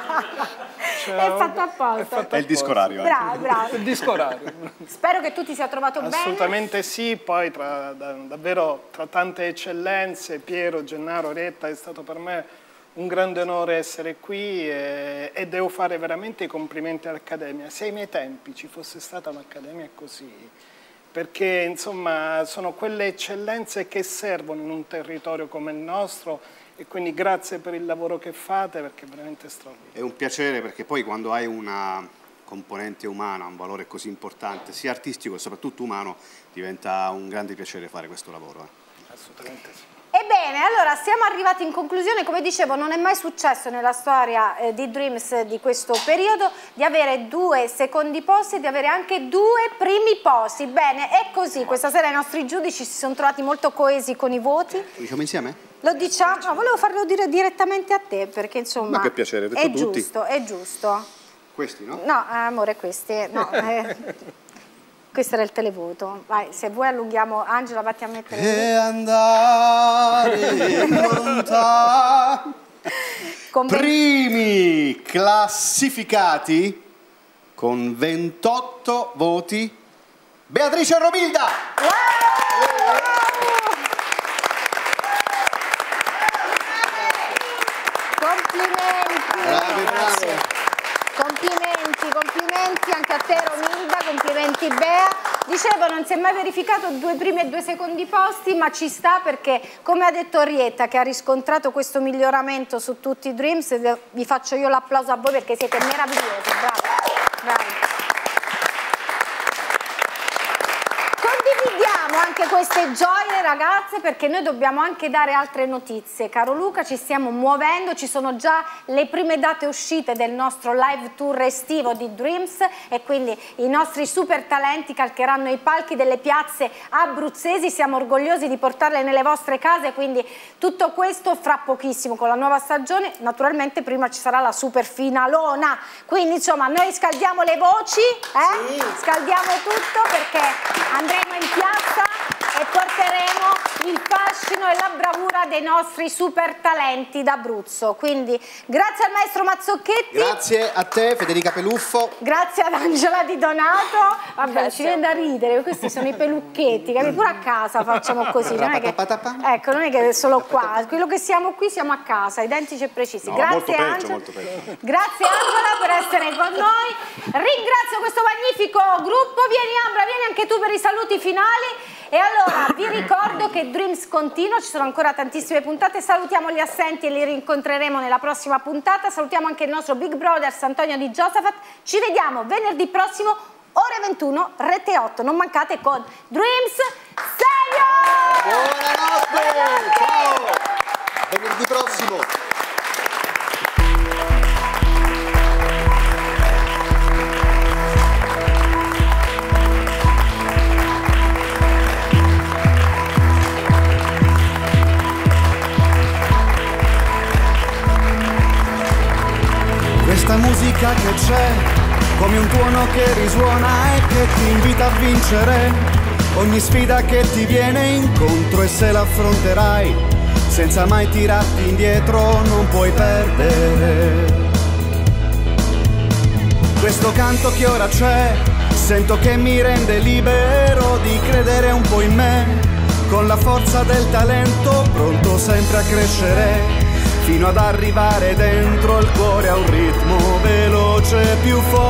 È fatto apposta. È il disco orario. Bravo. Il disco orario. Spero che tu ti sia trovato bene. Assolutamente sì, poi davvero tra tante eccellenze, Piero, Gennaro, Orietta, è stato per me un grande onore essere qui e devo fare veramente i complimenti all'Accademia. Se ai miei tempi ci fosse stata un'Accademia così, perché insomma sono quelle eccellenze che servono in un territorio come il nostro, e quindi grazie per il lavoro che fate, perché è veramente straordinario. È un piacere, perché poi quando hai una componente umana, un valore così importante, sia artistico e soprattutto umano, diventa un grande piacere fare questo lavoro. Assolutamente sì. Ebbene, allora siamo arrivati in conclusione. Come dicevo, non è mai successo nella storia di Dreams di questo periodo di avere 2 secondi posti e di avere anche 2 primi posti. Bene, è così, questa sera i nostri giudici si sono trovati molto coesi con i voti. Lo diciamo insieme? Lo diciamo, no, volevo farlo dire direttamente a te, perché insomma... Ma che piacere, detto è tutti. Giusto, è giusto. Questi, no? No, amore, questi, no. Questo era il televoto. Vai, se vuoi allunghiamo. Angela, vatti a mettere. E andare lontano. Primi classificati con 28 voti. Beatrice Romilda. Complimenti. Complimenti anche a te Romilda, complimenti Bea. Dicevo, non si è mai verificato 2 primi e 2 secondi posti, ma ci sta, perché come ha detto Orietta, che ha riscontrato questo miglioramento su tutti i Dreams, vi faccio io l'applauso a voi perché siete meravigliosi, bravi. Condividiamo anche queste gioie ragazze, perché noi dobbiamo anche dare altre notizie. Caro Luca, ci stiamo muovendo, ci sono già le prime date uscite del nostro live tour estivo di Dreams e quindi i nostri super talenti calcheranno i palchi delle piazze abruzzesi. Siamo orgogliosi di portarle nelle vostre case, quindi tutto questo fra pochissimo con la nuova stagione. Naturalmente prima ci sarà la super finalona, quindi insomma noi scaldiamo le voci, sì. Scaldiamo tutto perché andremo in piazza e porteremo il fascino e la bravura dei nostri super talenti d'Abruzzo. Quindi grazie al maestro Mazzocchetti, grazie a te Federica Peluffo, grazie ad Angela Di Donato. Vabbè, ci viene da ridere, questi sono i pelucchetti, capi? Pure a casa facciamo così, non è che, ecco, non è che è solo qua, quello che siamo qui siamo a casa, identici e precisi. No, grazie Angela, molto peggio. Grazie Angela per essere con noi, ringrazio questo magnifico gruppo. Vieni Ambra, vieni anche tu per i saluti finali. E allora vi ricordo che Dreams continua, ci sono ancora tantissime puntate, salutiamo gli assenti e li rincontreremo nella prossima puntata, salutiamo anche il nostro Big Brother Antonio Di Giosafat, ci vediamo venerdì prossimo ore 21 Rete 8, non mancate con Dreams Serio! Buonanotte! Ciao! Venerdì prossimo! Questa musica che c'è, come un tuono che risuona e che ti invita a vincere ogni sfida che ti viene incontro, e se l'affronterai senza mai tirarti indietro non puoi perdere. Questo canto che ora c'è, sento che mi rende libero di credere un po' in me, con la forza del talento pronto sempre a crescere, fino ad arrivare dentro il cuore a un ritmo veloce più forte.